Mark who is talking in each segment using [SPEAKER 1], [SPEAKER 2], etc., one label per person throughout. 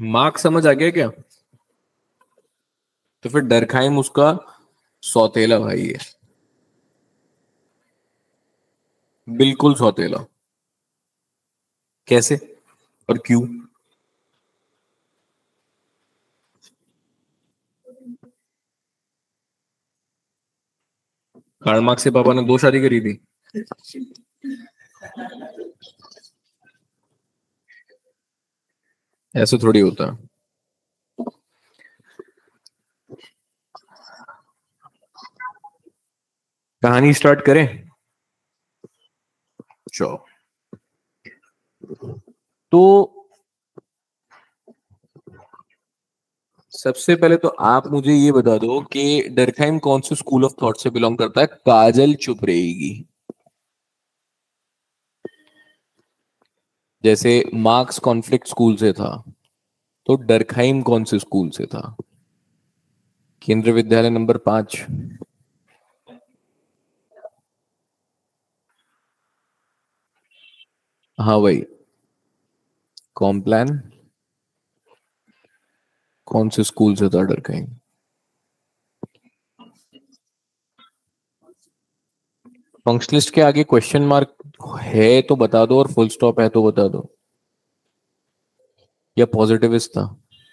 [SPEAKER 1] Mark समझ आ गया क्या? तो फिर डरखाइम उसका सौतेला भाई है, बिल्कुल सौतेला। कैसे और क्यों? कार्ल मार्क्स के पापा ने दो शादी करी थी? ऐसे थोड़ी होता है। कहानी स्टार्ट करें? चलो। तो सबसे पहले तो आप मुझे ये बता दो कि डर्कहाइम कौन से स्कूल ऑफ थॉट से बिलोंग करता है? काजल चुप रहेगी। जैसे मार्क्स कॉन्फ्लिक्ट स्कूल से था, तो डर्कहाइम कौन से स्कूल से था? केंद्रीय विद्यालय नंबर 5। हाँ भाई। कॉम्प्लान कौन से स्कूल से था डरकहाइम? फंक्शनलिस्ट के आगे क्वेश्चन मार्क है तो बता दो, और फुल स्टॉप है तो बता दो। या पॉजिटिविस्ट था?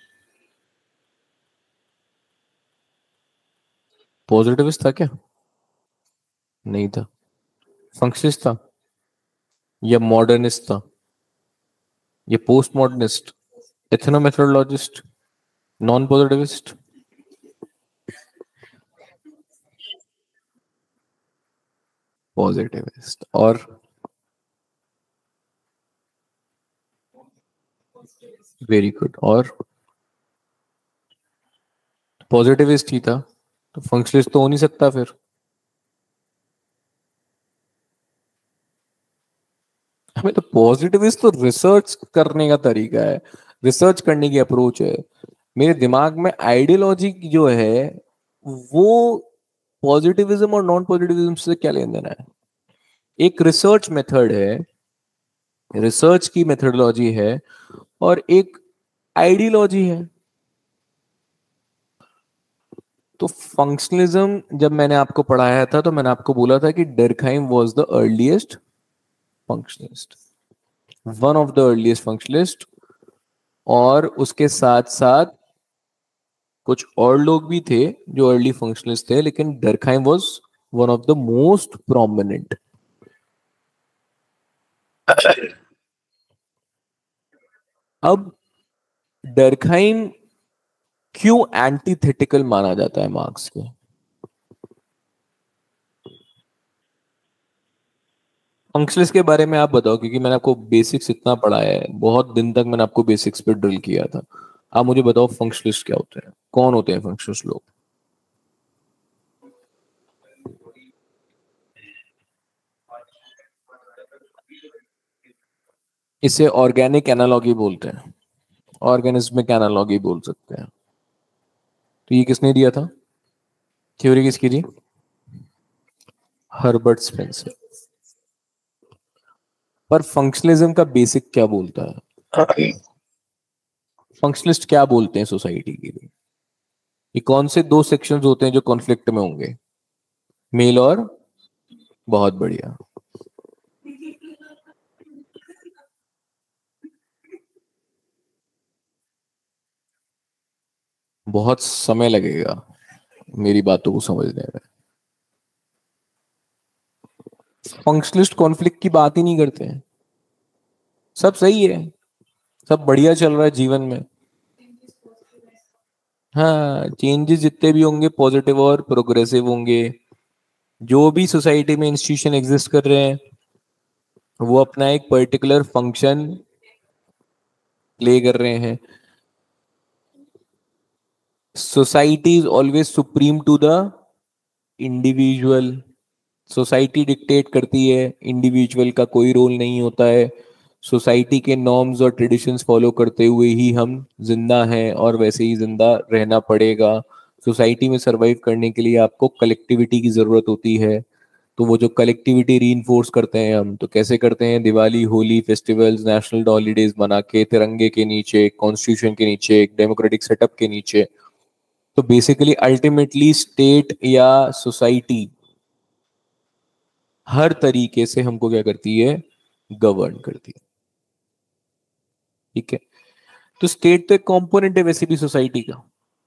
[SPEAKER 1] पॉजिटिविस्ट था क्या? नहीं था। फंक्शनिस्ट था? या मॉडर्निस्ट था? या post modernist? Ethnomethodologist? Non positivist? Positivist. और वेरी गुड। और पॉजिटिविस्ट ही था, तो फंक्शनलिस्ट तो हो नहीं सकता फिर। हमें तो पॉजिटिविस्ट तो रिसर्च करने का तरीका है, रिसर्च करने की अप्रोच है। मेरे दिमाग में आइडियोलॉजी जो है वो पॉजिटिविज्म और नॉन पॉजिटिविज्म से क्या लेन देना है? एक रिसर्च मेथड है, रिसर्च की मेथोडोलॉजी है, और एक आइडियोलॉजी है। तो फंक्शनलिज्म जब मैंने आपको पढ़ाया था तो मैंने आपको बोला था कि Durkheim was the earliest functionalist, one of the earliest functionalist. और उसके साथ साथ कुछ और लोग भी थे जो अर्ली फंक्शनलिस्ट थे, लेकिन Durkheim was one of the most prominent. अब डर्कहाइम क्यों एंटीथेटिकल माना जाता है मार्क्स के? फंक्शनलिस्ट के बारे में आप बताओ, क्योंकि मैंने आपको बेसिक्स इतना पढ़ाया है, बहुत दिन तक मैंने आपको बेसिक्स पे ड्रिल किया था। आप मुझे बताओ फंक्शनलिस्ट क्या होते हैं, कौन होते हैं फंक्शनलिस्ट लोग? इसे ऑर्गेनिक एनालॉगी बोलते हैं, ऑर्गेनिज्मिक एनालॉगी बोल सकते हैं। तो ये किसने दिया था? थ्योरी किसकी थी? Herbert Spencer. पर फंक्शनलिज्म का बेसिक क्या बोलता है? फंक्शनलिस्ट क्या बोलते हैं सोसाइटी के लिए? ये कौन से दो सेक्शंस होते हैं जो कॉन्फ्लिक्ट में होंगे? मेल और? बहुत बढ़िया। बहुत समय लगेगा मेरी बातों को समझने में। फंक्शनलिस्ट कॉन्फ्लिक्ट की बात ही नहीं करते हैं, सब सही है, सब बढ़िया चल रहा है जीवन में। हाँ, चेंजेस जितने भी होंगे पॉजिटिव और प्रोग्रेसिव होंगे। जो भी सोसाइटी में इंस्टीट्यूशन एग्जिस्ट कर रहे हैं वो अपना एक पर्टिकुलर फंक्शन प्ले कर रहे हैं। Society is always supreme to the individual. Society dictate करती है, इंडिविजुअल का कोई रोल नहीं होता है। सोसाइटी के नॉर्म्स और ट्रेडिशंस फॉलो करते हुए ही हम जिंदा हैं और वैसे ही जिंदा रहना पड़ेगा। सोसाइटी में सरवाइव करने के लिए आपको कलेक्टिविटी की जरूरत होती है। तो वो जो कलेक्टिविटी रीइंफोर्स करते हैं हम, तो कैसे करते हैं? Diwali, Holi, festivals, national holidays मना के, तिरंगे के नीचे, कॉन्स्टिट्यूशन के नीचे, एक डेमोक्रेटिक सेटअप के नीचे। तो बेसिकली अल्टीमेटली स्टेट या सोसाइटी हर तरीके से हमको क्या करती है? गवर्न करती है। ठीक है, तो स्टेट तो एक कंपोनेंट है वैसे भी सोसाइटी का।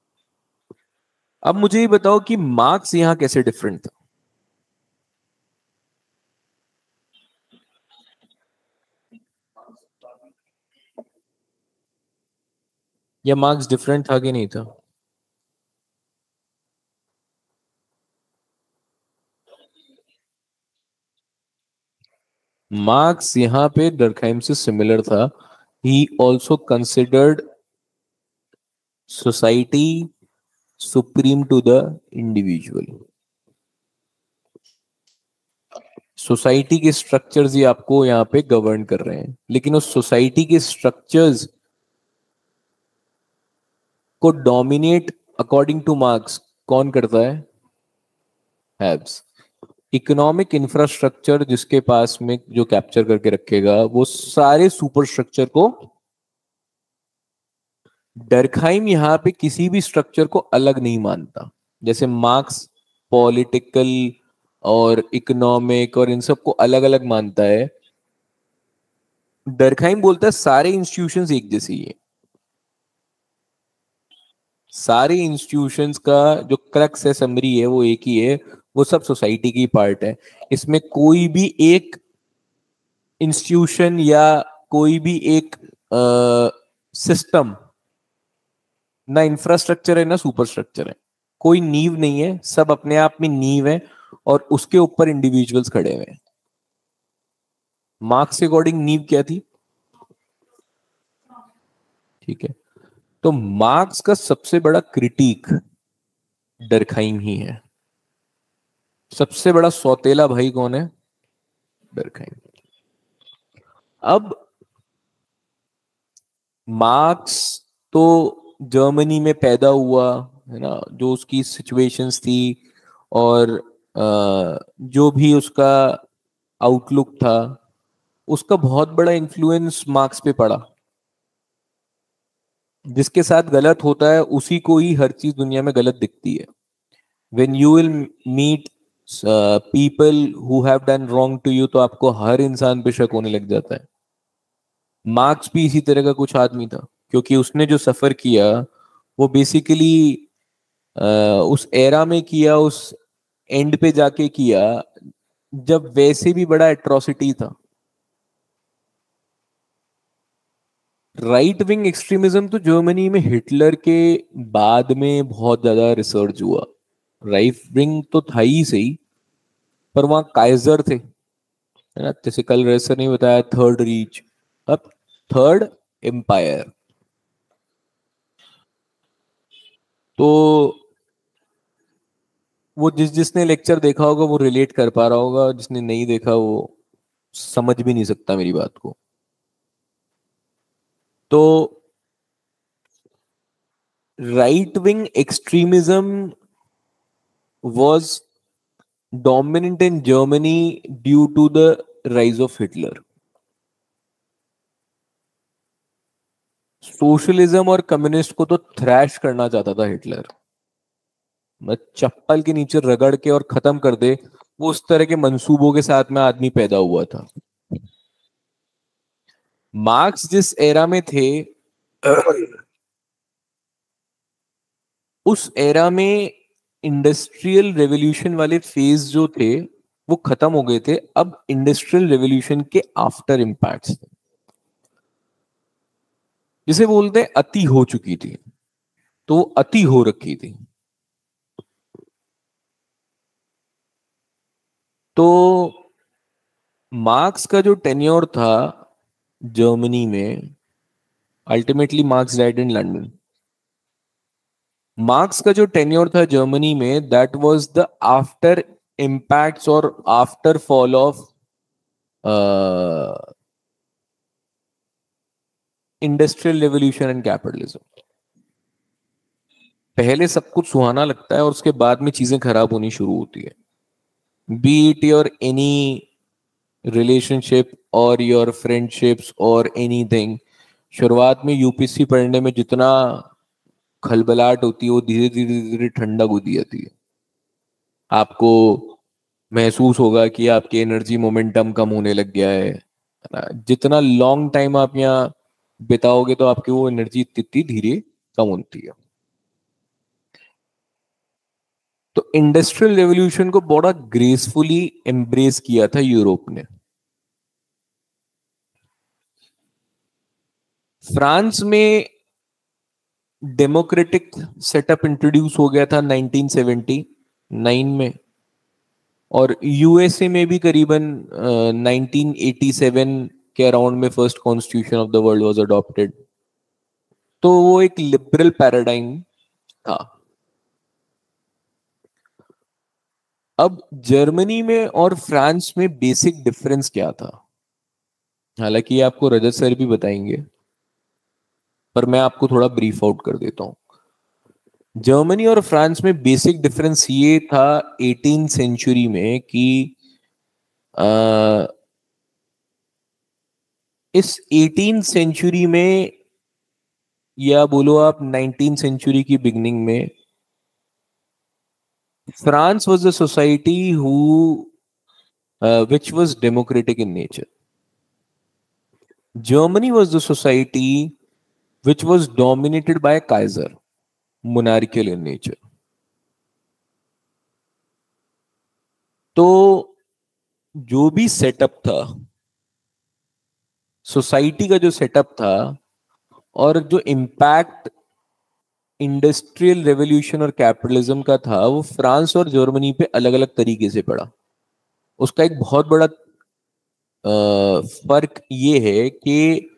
[SPEAKER 1] अब मुझे ये बताओ कि मार्क्स यहां कैसे डिफरेंट था? या मार्क्स डिफरेंट था कि नहीं था? मार्क्स यहां पे डर्कहाइम से सिमिलर था। He also considered society supreme to the individual. Society के स्ट्रक्चर्स ही आपको यहाँ पे गवर्न कर रहे हैं, लेकिन उस सोसाइटी के स्ट्रक्चर्स को डोमिनेट अकॉर्डिंग टू मार्क्स कौन करता है? हैव्स। इकोनॉमिक इंफ्रास्ट्रक्चर जिसके पास में जो कैप्चर करके रखेगा, वो सारे सुपर स्ट्रक्चर को। डर्कहाइम यहाँ पे किसी भी स्ट्रक्चर को अलग नहीं मानता। जैसे मार्क्स पॉलिटिकल और इकोनॉमिक और इन सबको अलग अलग मानता है, डर्कहाइम बोलता है सारे इंस्टीट्यूशंस एक जैसे ही है। सारे इंस्टीट्यूशंस का जो क्रक्स है, समरी है, वो एक ही है। वो सब सोसाइटी की पार्ट है। इसमें कोई भी एक इंस्टीट्यूशन या कोई भी एक सिस्टम, ना इंफ्रास्ट्रक्चर है ना सुपर स्ट्रक्चर है। कोई नींव नहीं है, सब अपने आप में नींव है और उसके ऊपर इंडिविजुअल्स खड़े हुए हैं। मार्क्स के अकॉर्डिंग नींव क्या थी? ठीक है, तो मार्क्स का सबसे बड़ा क्रिटिक डर्कहाइम ही है। सबसे बड़ा सौतेला भाई कौन है? डर्कहाइम। अब मार्क्स तो जर्मनी में पैदा हुआ, है ना, जो उसकी सिचुएशंस थी और जो भी उसका आउटलुक था, उसका बहुत बड़ा इन्फ्लुएंस मार्क्स पे पड़ा। जिसके साथ गलत होता है उसी को ही हर चीज दुनिया में गलत दिखती है। when you will meet people who have done wrong to you, तो आपको हर इंसान पे शक होने लग जाता है। मार्क्स भी इसी तरह का कुछ आदमी था, क्योंकि उसने जो सफर किया वो बेसिकली उस एरा में किया, उस एंड पे जाके किया जब वैसे भी बड़ा एट्रोसिटी था। राइट विंग एक्सट्रीमिज्म तो जर्मनी में हिटलर के बाद में बहुत ज्यादा रिसर्च हुआ। राइट विंग तो था ही सही, पर वहां काइजर थे, है ना, जैसे कल रेसर ने बताया थर्ड रीच, अब थर्ड एम्पायर। तो वो जिसने लेक्चर देखा होगा वो रिलेट कर पा रहा होगा, जिसने नहीं देखा वो समझ भी नहीं सकता मेरी बात को। तो right wing extremism was dominant in Germany due to the rise of Hitler. Socialism और कम्युनिस्ट को तो थ्रैश करना चाहता था हिटलर, मैं चप्पल के नीचे रगड़ के और खत्म कर दे। वो उस तरह के मंसूबों के साथ में आदमी पैदा हुआ था। मार्क्स जिस एरा में थे, उस एरा में इंडस्ट्रियल रेवोल्यूशन वाले फेज जो थे वो खत्म हो गए थे। अब इंडस्ट्रियल रेवोल्यूशन के आफ्टर इम्पैक्ट्स, जिसे बोलते हैं अति हो चुकी थी, तो वो अति हो रखी थी। तो मार्क्स का जो टेन्योर था जर्मनी में, ultimately Marx died in London. Marx का जो टेन्योर था जर्मनी में, that was the after impacts और after fall of industrial revolution and capitalism. पहले सब कुछ सुहाना लगता है और उसके बाद में चीजें खराब होनी शुरू होती है। Be it your any relationship और योर फ्रेंडशिप्स और एनीथिंग, शुरुआत में यूपीएससी पढ़ने में जितना खलबलाहट होती है वो धीरे धीरे धीरे ठंडक होती जाती है। आपको महसूस होगा कि आपकी एनर्जी मोमेंटम कम होने लग गया है ना? जितना लॉन्ग टाइम आप यहाँ बिताओगे तो आपकी वो एनर्जी इतनी धीरे कम होती है। तो इंडस्ट्रियल रेवोल्यूशन को बड़ा ग्रेसफुली एम्ब्रेस किया था यूरोप ने। फ्रांस में डेमोक्रेटिक सेटअप इंट्रोड्यूस हो गया था 1979 में, और यूएसए में भी करीबन 1987 के अराउंड में first constitution of the world was adopted. तो वो एक लिबरल पैराडाइम था। अब जर्मनी में और फ्रांस में बेसिक डिफरेंस क्या था, हालांकि आपको रजत सर भी बताएंगे, पर मैं आपको थोड़ा ब्रीफ आउट कर देता हूं। जर्मनी और फ्रांस में बेसिक डिफरेंस ये था 18 सेंचुरी में कि इस 18 सेंचुरी में, या बोलो आप 19 सेंचुरी की बिगनिंग में, France was the society who which was democratic in nature. Germany was the society which was dominated by a Kaiser, monarchical in nature. तो जो भी सेटअप था, सोसाइटी का जो सेटअप था, और जो इम्पैक्ट इंडस्ट्रियल रेवोल्यूशन और कैपिटलिज्म का था, वो फ्रांस और जर्मनी पे अलग अलग तरीके से पड़ा। उसका एक बहुत बड़ा फर्क ये है कि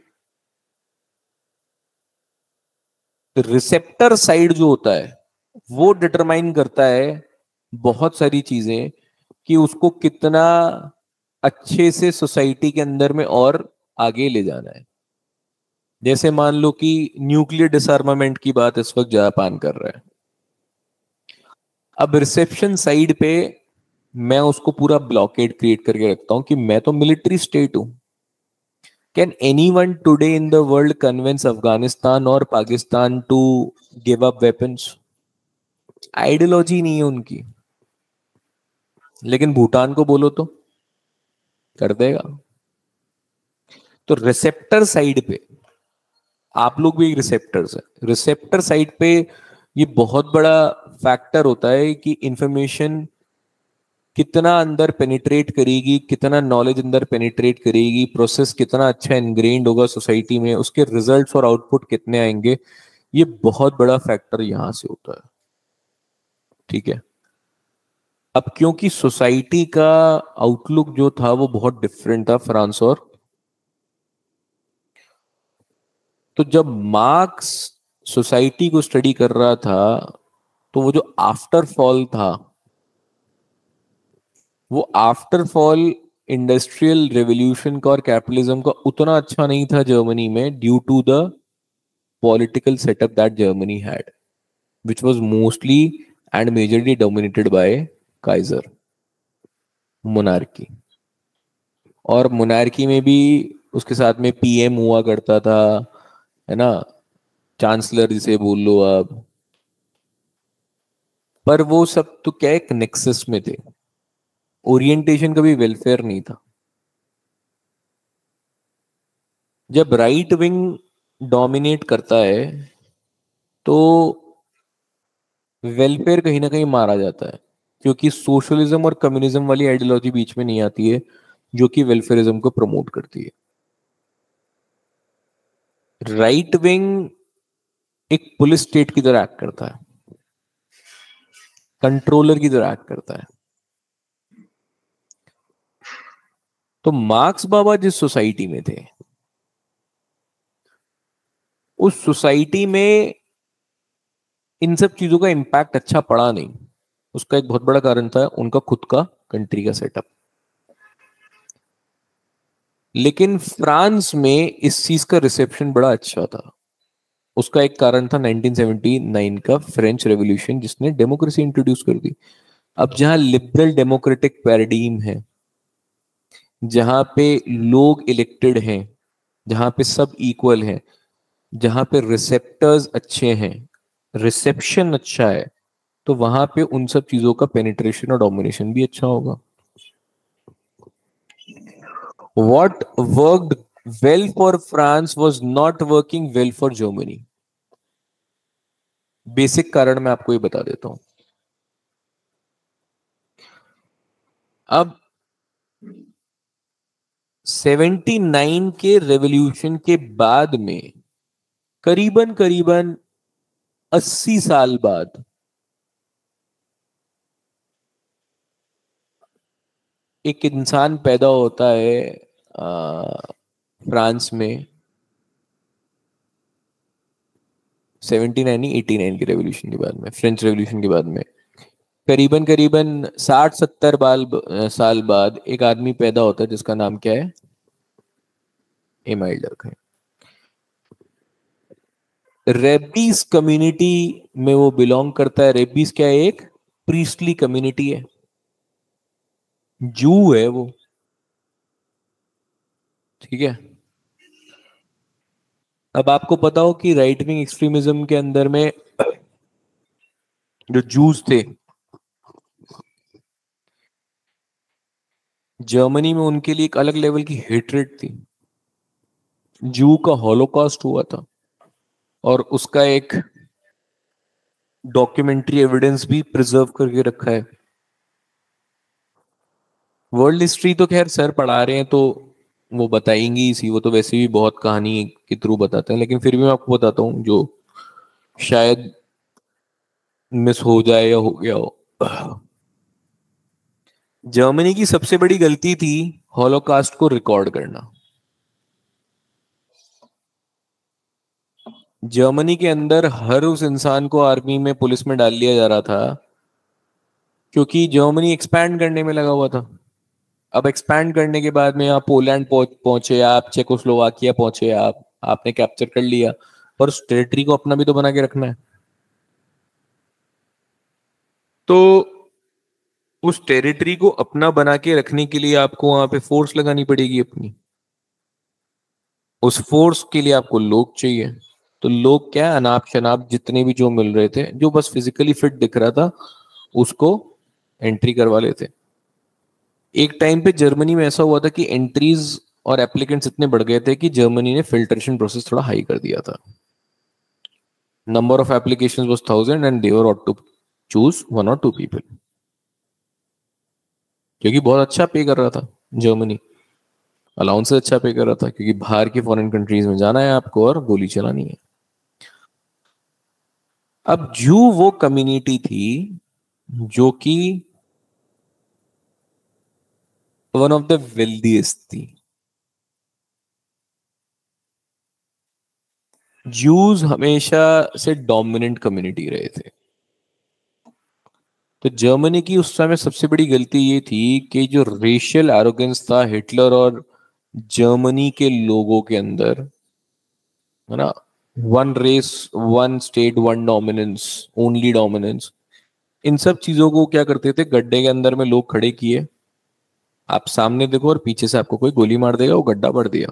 [SPEAKER 1] रिसेप्टर साइड जो होता है वो डिटरमाइन करता है बहुत सारी चीजें, कि उसको कितना अच्छे से सोसाइटी के अंदर में और आगे ले जाना है। जैसे मान लो कि न्यूक्लियर डिसआर्मामेंट की बात इस वक्त जापान कर रहा है। अब रिसेप्शन साइड पे मैं उसको पूरा ब्लॉकेड क्रिएट करके रखता हूं कि मैं तो मिलिट्री स्टेट हूं। Can anyone today in the world convince Afghanistan और Pakistan to give up weapons? Ideology नहीं है उनकी, लेकिन भूटान को बोलो तो कर देगा। तो रिसेप्टर साइड पे आप लोग भी एक रिसेप्टर्स है। रिसेप्टर साइड पे ये बहुत बड़ा फैक्टर होता है कि इंफॉर्मेशन कितना अंदर पेनिट्रेट करेगी, कितना नॉलेज अंदर पेनिट्रेट करेगी, प्रोसेस कितना अच्छा इनग्रेन्ड होगा सोसाइटी में, उसके रिजल्ट्स और आउटपुट कितने आएंगे, ये बहुत बड़ा फैक्टर यहां से होता है। ठीक है। अब क्योंकि सोसाइटी का आउटलुक जो था वो बहुत डिफरेंट था फ्रांस और, तो जब मार्क्स सोसाइटी को स्टडी कर रहा था तो वो जो आफ्टर फॉल था, वो आफ्टर फॉल इंडस्ट्रियल रेवोल्यूशन का और कैपिटलिज्म का उतना अच्छा नहीं था जर्मनी में, due to the political setup that Germany had, which was mostly and majorly dominated by Kaiser, monarchy. और मोनार्की में भी उसके साथ में पीएम हुआ करता था, है ना, चांसलर जिसे बोल लो आप। पर वो सब तो क्या एक नेक्सस में थे, ओरिएंटेशन कभी वेलफेयर नहीं था। जब राइट विंग डोमिनेट करता है तो वेलफेयर कहीं ना कहीं मारा जाता है, क्योंकि सोशलिज्म और कम्युनिज्म वाली आइडियोलॉजी बीच में नहीं आती है जो कि वेलफेयरिज्म को प्रमोट करती है। राइट विंग एक पुलिस स्टेट की तरह एक्ट करता है, कंट्रोलर की तरह एक्ट करता है। तो मार्क्स बाबा जिस सोसाइटी में थे, उस सोसाइटी में इन सब चीजों का इंपैक्ट अच्छा पड़ा नहीं। उसका एक बहुत बड़ा कारण था उनका खुद का कंट्री का सेटअप। लेकिन फ्रांस में इस चीज का रिसेप्शन बड़ा अच्छा था। उसका एक कारण था 1979 का फ्रेंच रेवोल्यूशन, जिसने डेमोक्रेसी इंट्रोड्यूस कर दी। अब जहां लिबरल डेमोक्रेटिक पैराडिम है, जहां पे लोग इलेक्टेड हैं, जहां पे सब इक्वल हैं, जहां पे रिसेप्टर्स अच्छे हैं, रिसेप्शन अच्छा है, तो वहां पे उन सब चीजों का पेनिट्रेशन और डोमिनेशन भी अच्छा होगा. What worked well for France was not working well for Germany. Basic कारण मैं आपको ये बता देता हूं. अब 79 के रेवोल्यूशन के बाद में करीबन करीबन 80 साल बाद एक इंसान पैदा होता है फ्रांस में. 79 नहीं, 89 के रेवोल्यूशन के बाद में, फ्रेंच रेवोल्यूशन के बाद में करीबन करीबन 60-70 साल बाद एक आदमी पैदा होता है जिसका नाम क्या है, एमाइल डर्क है. रेबीज कम्युनिटी में वो बिलोंग करता है. रेबीज क्या है? एक प्रीस्टली कम्युनिटी है, जू है वो. ठीक है. अब आपको पता हो कि राइट विंग एक्सट्रीमिज्म के अंदर में जो जूस थे, जर्मनी में उनके लिए एक अलग लेवल की हेट्रेड थी. जू का हॉलोकॉस्ट हुआ था और उसका एक डॉक्यूमेंट्री एविडेंस भी प्रिजर्व करके रखा है. वर्ल्ड हिस्ट्री तो खैर सर पढ़ा रहे हैं तो वो बताएंगी इसी, वो तो वैसे भी बहुत कहानी के थ्रू बताते हैं, लेकिन फिर भी मैं आपको बताता हूँ जो शायद मिस हो जाए या हो गया हो. जर्मनी की सबसे बड़ी गलती थी हॉलोकास्ट को रिकॉर्ड करना. जर्मनी के अंदर हर उस इंसान को आर्मी में, पुलिस में डाल लिया जा रहा था क्योंकि जर्मनी एक्सपैंड करने में लगा हुआ था. अब एक्सपैंड करने के बाद में आप पोलैंड पहुंचे, आप चेकोस्लोवाकिया पहुंचे, आपने कैप्चर कर लिया, पर उस टेरिटरी को अपना भी तो बना के रखना है. तो उस टेरिटरी को अपना बना के रखने के लिए आपको वहां पे फोर्स लगानी पड़ेगी अपनी. उस फोर्स के लिए आपको लोग चाहिए. तो लोग क्या, अनाप शनाप जितने भी जो मिल रहे थे, जो बस फिजिकली फिट दिख रहा था, उसको एंट्री करवा लेते. एक टाइम पे जर्मनी में ऐसा हुआ था कि एंट्रीज और एप्लीकेंट्स इतने बढ़ गए थे कि जर्मनी ने फिल्ट्रेशन प्रोसेस थोड़ा हाई कर दिया था. Number of applications was 1000 and they were ought to choose 1 or 2 people, क्योंकि बहुत अच्छा पे कर रहा था जर्मनी. अलाउंस अच्छा पे कर रहा था क्योंकि बाहर के फॉरेन कंट्रीज में जाना है आपको और गोली चलानी है. अब जू वो कम्युनिटी थी जो कि वन ऑफ द वेल्दीएस्ट थी. जूस हमेशा से डोमिनेंट कम्युनिटी रहे थे. तो जर्मनी की उस समय सबसे बड़ी गलती ये थी कि जो रेशियल एरोगेंस था हिटलर और जर्मनी के लोगों के अंदर, है ना, one race, one state, one dominance, only dominance, इन सब चीजों को क्या करते थे, गड्ढे के अंदर में लोग खड़े किए, आप सामने देखो और पीछे से आपको कोई गोली मार देगा, वो गड्ढा भर दिया.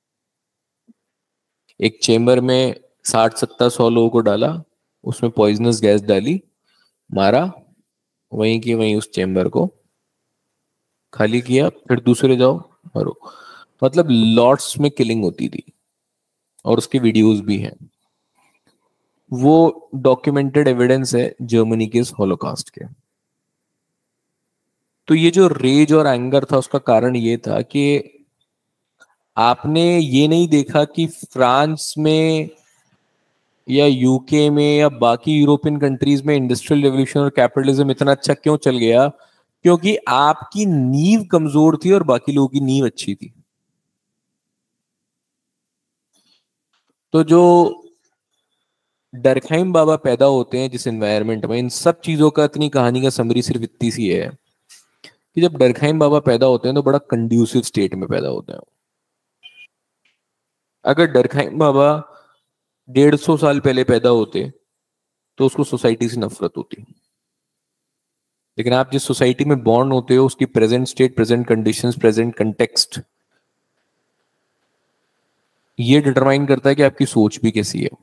[SPEAKER 1] एक चेम्बर में 60-70-100 लोगों को डाला, उसमें पॉइजनस गैस डाली, मारा, वहीं की वहीं उस चेम्बर को खाली किया, फिर दूसरे जाओ मारो. मतलब लॉट्स में किलिंग होती थी और उसके वीडियोस भी हैं. वो डॉक्यूमेंटेड एविडेंस है जर्मनी के इस हॉलोकास्ट के. तो ये जो रेज और एंगर था उसका कारण ये था कि आपने ये नहीं देखा कि फ्रांस में या यूके में या बाकी यूरोपियन कंट्रीज में इंडस्ट्रियल रेवोल्यूशन और कैपिटलिज्म इतना अच्छा क्यों चल गया, क्योंकि आपकी नींव कमजोर थी और बाकी लोगों की नींव अच्छी थी. तो जो डरखाइम बाबा पैदा होते हैं जिस एनवायरनमेंट में, इन सब चीजों का इतनी कहानी का समरी सिर्फ इतनी सी है कि जब डरखाइम बाबा पैदा होते हैं तो बड़ा कंड्यूसिव स्टेट में पैदा होते हैं. अगर डरखाइम बाबा 150 साल पहले पैदा होते तो उसको सोसाइटी से नफरत होती. लेकिन आप जिस सोसाइटी में बॉर्न होते हो उसकी present state, present conditions, present context, ये डिटरमाइन करता है कि आपकी सोच भी कैसी है।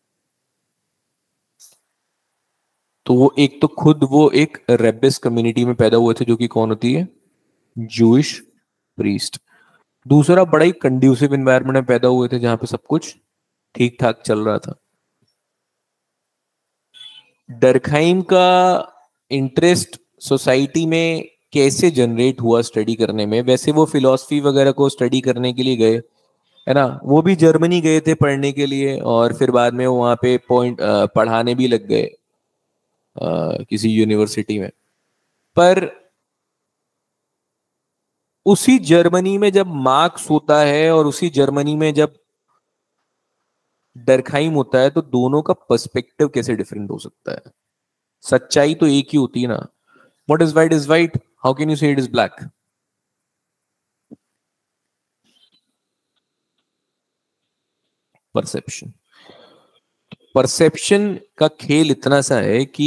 [SPEAKER 1] तो वो एक तो खुद वो एक रेबिस कम्युनिटी में पैदा हुए थे, जो कि कौन होती है, जूइश प्रीस्ट। दूसरा, बड़ा ही कंड्यूसिव एनवायरनमेंट में पैदा हुए थे जहां पे सब कुछ ठीक ठाक चल रहा था। डर्कहाइम का इंटरेस्ट सोसाइटी में कैसे जनरेट हुआ स्टडी करने में, वैसे वो फिलॉसफी वगैरह को स्टडी करने के लिए गए, है ना, वो भी जर्मनी गए थे पढ़ने के लिए, और फिर बाद में वहां पे पढ़ाने भी लग गए किसी यूनिवर्सिटी में। पर उसी जर्मनी में जब मार्क्स होता है और उसी जर्मनी में जब डर्कहाइम होता है, तो दोनों का पर्सपेक्टिव कैसे डिफरेंट हो सकता है? सच्चाई तो एक ही होती है ना। What is white, how can you say it is black? Perception. Perception का खेल इतना सा है कि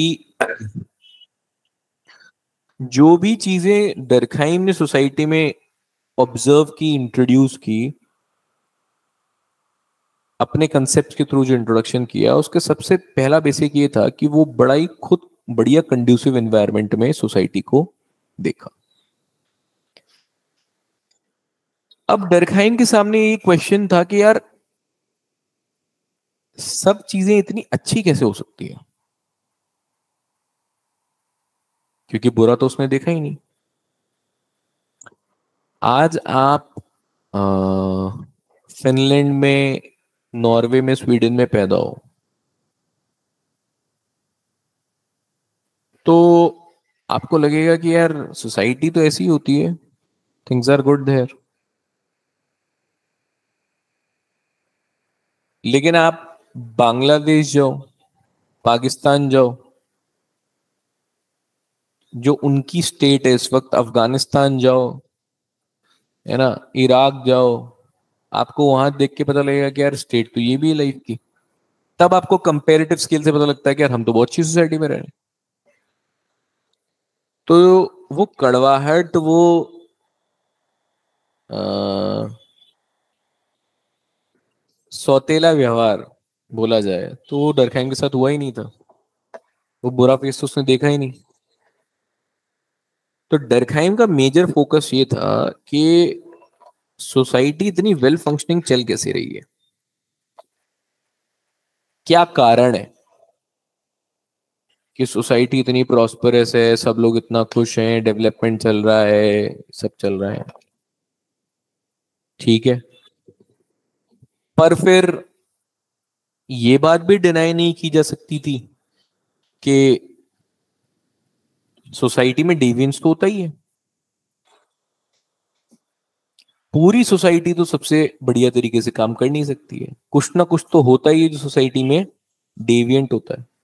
[SPEAKER 1] जो भी चीजें डर्कहाइम ने सोसाइटी में ऑब्जर्व की, इंट्रोड्यूस की, अपने कंसेप्ट के थ्रू जो इंट्रोडक्शन किया, उसके सबसे पहला बेसिक ये था कि वो बड़ा ही खुद बढ़िया कंड्यूसिव एनवायरनमेंट में सोसाइटी को देखा। अब डर्कहाइम के सामने ये क्वेश्चन था कि यार सब चीजें इतनी अच्छी कैसे हो सकती है, क्योंकि बुरा तो उसने देखा ही नहीं। आज आप फिनलैंड में, नॉर्वे में, स्वीडन में पैदा हो, तो आपको लगेगा कि यार सोसाइटी तो ऐसी होती है, थिंग्स आर गुड देयर। लेकिन आप बांग्लादेश जाओ, पाकिस्तान जाओ, जो उनकी स्टेट है इस वक्त, अफगानिस्तान जाओ, है ना, इराक जाओ, आपको वहां देख के पता लगेगा कि यार स्टेट तो ये भी है लाइफ की। तब आपको कंपेरेटिव स्केल से पता लगता है कि यार हम तो बहुत अच्छी सोसाइटी में रह रहे हैं। तो वो कड़वाहट, वो अ, सौतेला व्यवहार बोला जाए, तो वो डरखैम के साथ हुआ ही नहीं था। वो बुरा फेस तो उसने देखा ही नहीं। तो डरखाइम का मेजर फोकस ये था कि सोसाइटी इतनी वेल फंक्शनिंग चल कैसे रही है, क्या कारण है कि सोसाइटी इतनी प्रॉस्परस है, सब लोग इतना खुश हैं, डेवलपमेंट चल रहा है, सब चल रहा है, ठीक है। पर फिर ये बात भी डिनाई नहीं की जा सकती थी कि सोसाइटी में डेविएंस तो होता ही है। पूरी सोसाइटी तो सबसे बढ़िया तरीके से काम कर नहीं सकती है, कुछ ना कुछ तो होता ही है जो सोसाइटी में डेविएंट होता है।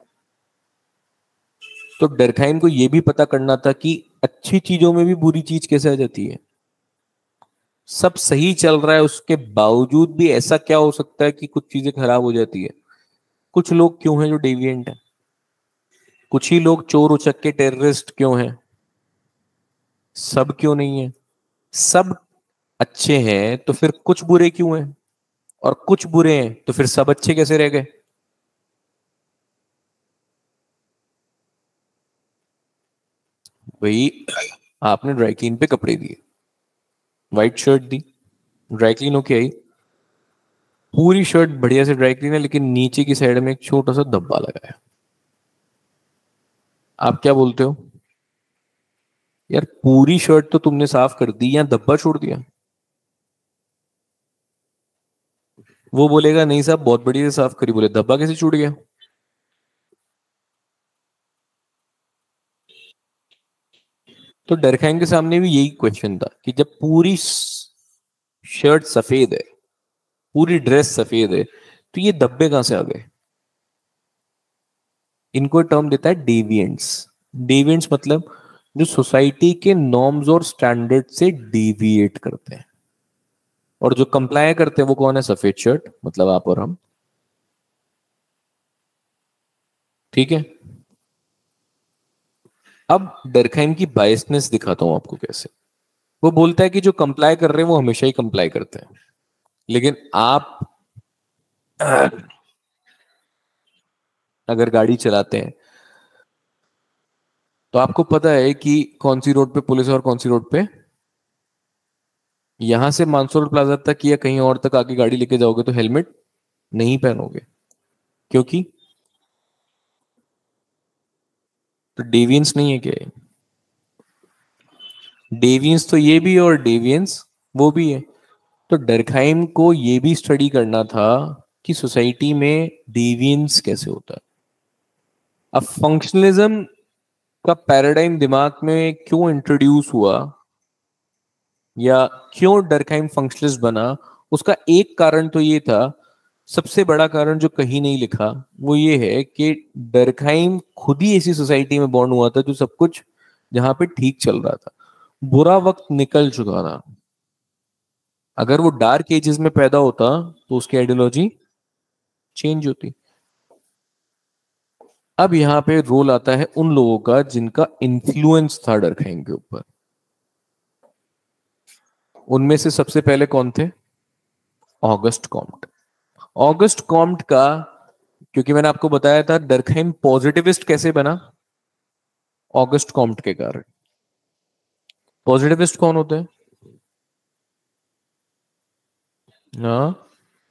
[SPEAKER 1] तो डरखाइम को यह भी पता करना था कि अच्छी चीजों में भी बुरी चीज कैसे आ जाती है। सब सही चल रहा है उसके बावजूद भी ऐसा क्या हो सकता है कि कुछ चीजें खराब हो जाती है? कुछ लोग क्यों हैं जो डेविएंट है? कुछ ही लोग चोर उचक्के टेररिस्ट क्यों हैं? सब क्यों नहीं है? सब अच्छे हैं तो फिर कुछ बुरे क्यों हैं? और कुछ बुरे हैं तो फिर सब अच्छे कैसे रह गए? भाई, आपने ड्राई क्लीन पे कपड़े दिए, व्हाइट शर्ट दी, ड्राई क्लीन होके आई, पूरी शर्ट बढ़िया से ड्राई क्लीन है, लेकिन नीचे की साइड में एक छोटा सा धब्बा लगा है। आप क्या बोलते हो? यार पूरी शर्ट तो तुमने साफ कर दी, या धब्बा छोड़ दिया? वो बोलेगा नहीं साहब बहुत बढ़िया से साफ करी, बोले धब्बा कैसे छूट गया? तो डरखैम के सामने भी यही क्वेश्चन था कि जब पूरी शर्ट सफेद है, पूरी ड्रेस सफेद है, तो ये धब्बे कहां से आ गए? इनको टर्म देता है डेविएंट्स। डेविएंट्स मतलब जो सोसाइटी के नॉर्म्स और स्टैंडर्ड से डेविएट करते हैं, और जो कंप्लाई करते हैं वो कौन है? सफेद शर्ट, मतलब आप और हम, ठीक है। अब डर्कहाइम की बायसनेस दिखाता हूं आपको कैसे। वो बोलता है कि जो कंप्लाई कर रहे हैं वो हमेशा ही कंप्लाई करते हैं, लेकिन आप अगर गाड़ी चलाते हैं तो आपको पता है कि कौन सी रोड पे पुलिस है और कौन सी रोड पे। यहां से मानसरोवर प्लाजा तक या कहीं और तक आगे गाड़ी लेके जाओगे तो हेलमेट नहीं पहनोगे, क्योंकि तो डेवियंस नहीं है क्या ये? डेवियंस तो ये भी है और डेवियंस वो भी है। तो डर्कहाइम को ये भी स्टडी करना था कि सोसाइटी में डेवियंस कैसे होता है। अब फंक्शनलिज्म का पैराडाइम दिमाग में क्यों इंट्रोड्यूस हुआ या क्यों डर्कहाइम फंक्शनलिस्ट बना, उसका एक कारण तो ये था, सबसे बड़ा कारण जो कहीं नहीं लिखा वो ये है कि डर्कहाइम खुद ही ऐसी सोसाइटी में बॉर्न हुआ था जो सब कुछ जहां पे ठीक चल रहा था, बुरा वक्त निकल चुका था। अगर वो डार्क एजेस में पैदा होता तो उसकी आइडियोलॉजी चेंज होती। अब यहाँ पे रोल आता है उन लोगों का जिनका इन्फ्लुएंस था डर्कहाइम के ऊपर। उनमें से सबसे पहले कौन थे? August Comte. ऑगस्ट कॉम्ट का, क्योंकि मैंने आपको बताया था डर्कहाइम पॉजिटिविस्ट कैसे बना, ऑगस्ट कॉम्ट के कारण। पॉजिटिविस्ट कौन होते हैं? हाँ,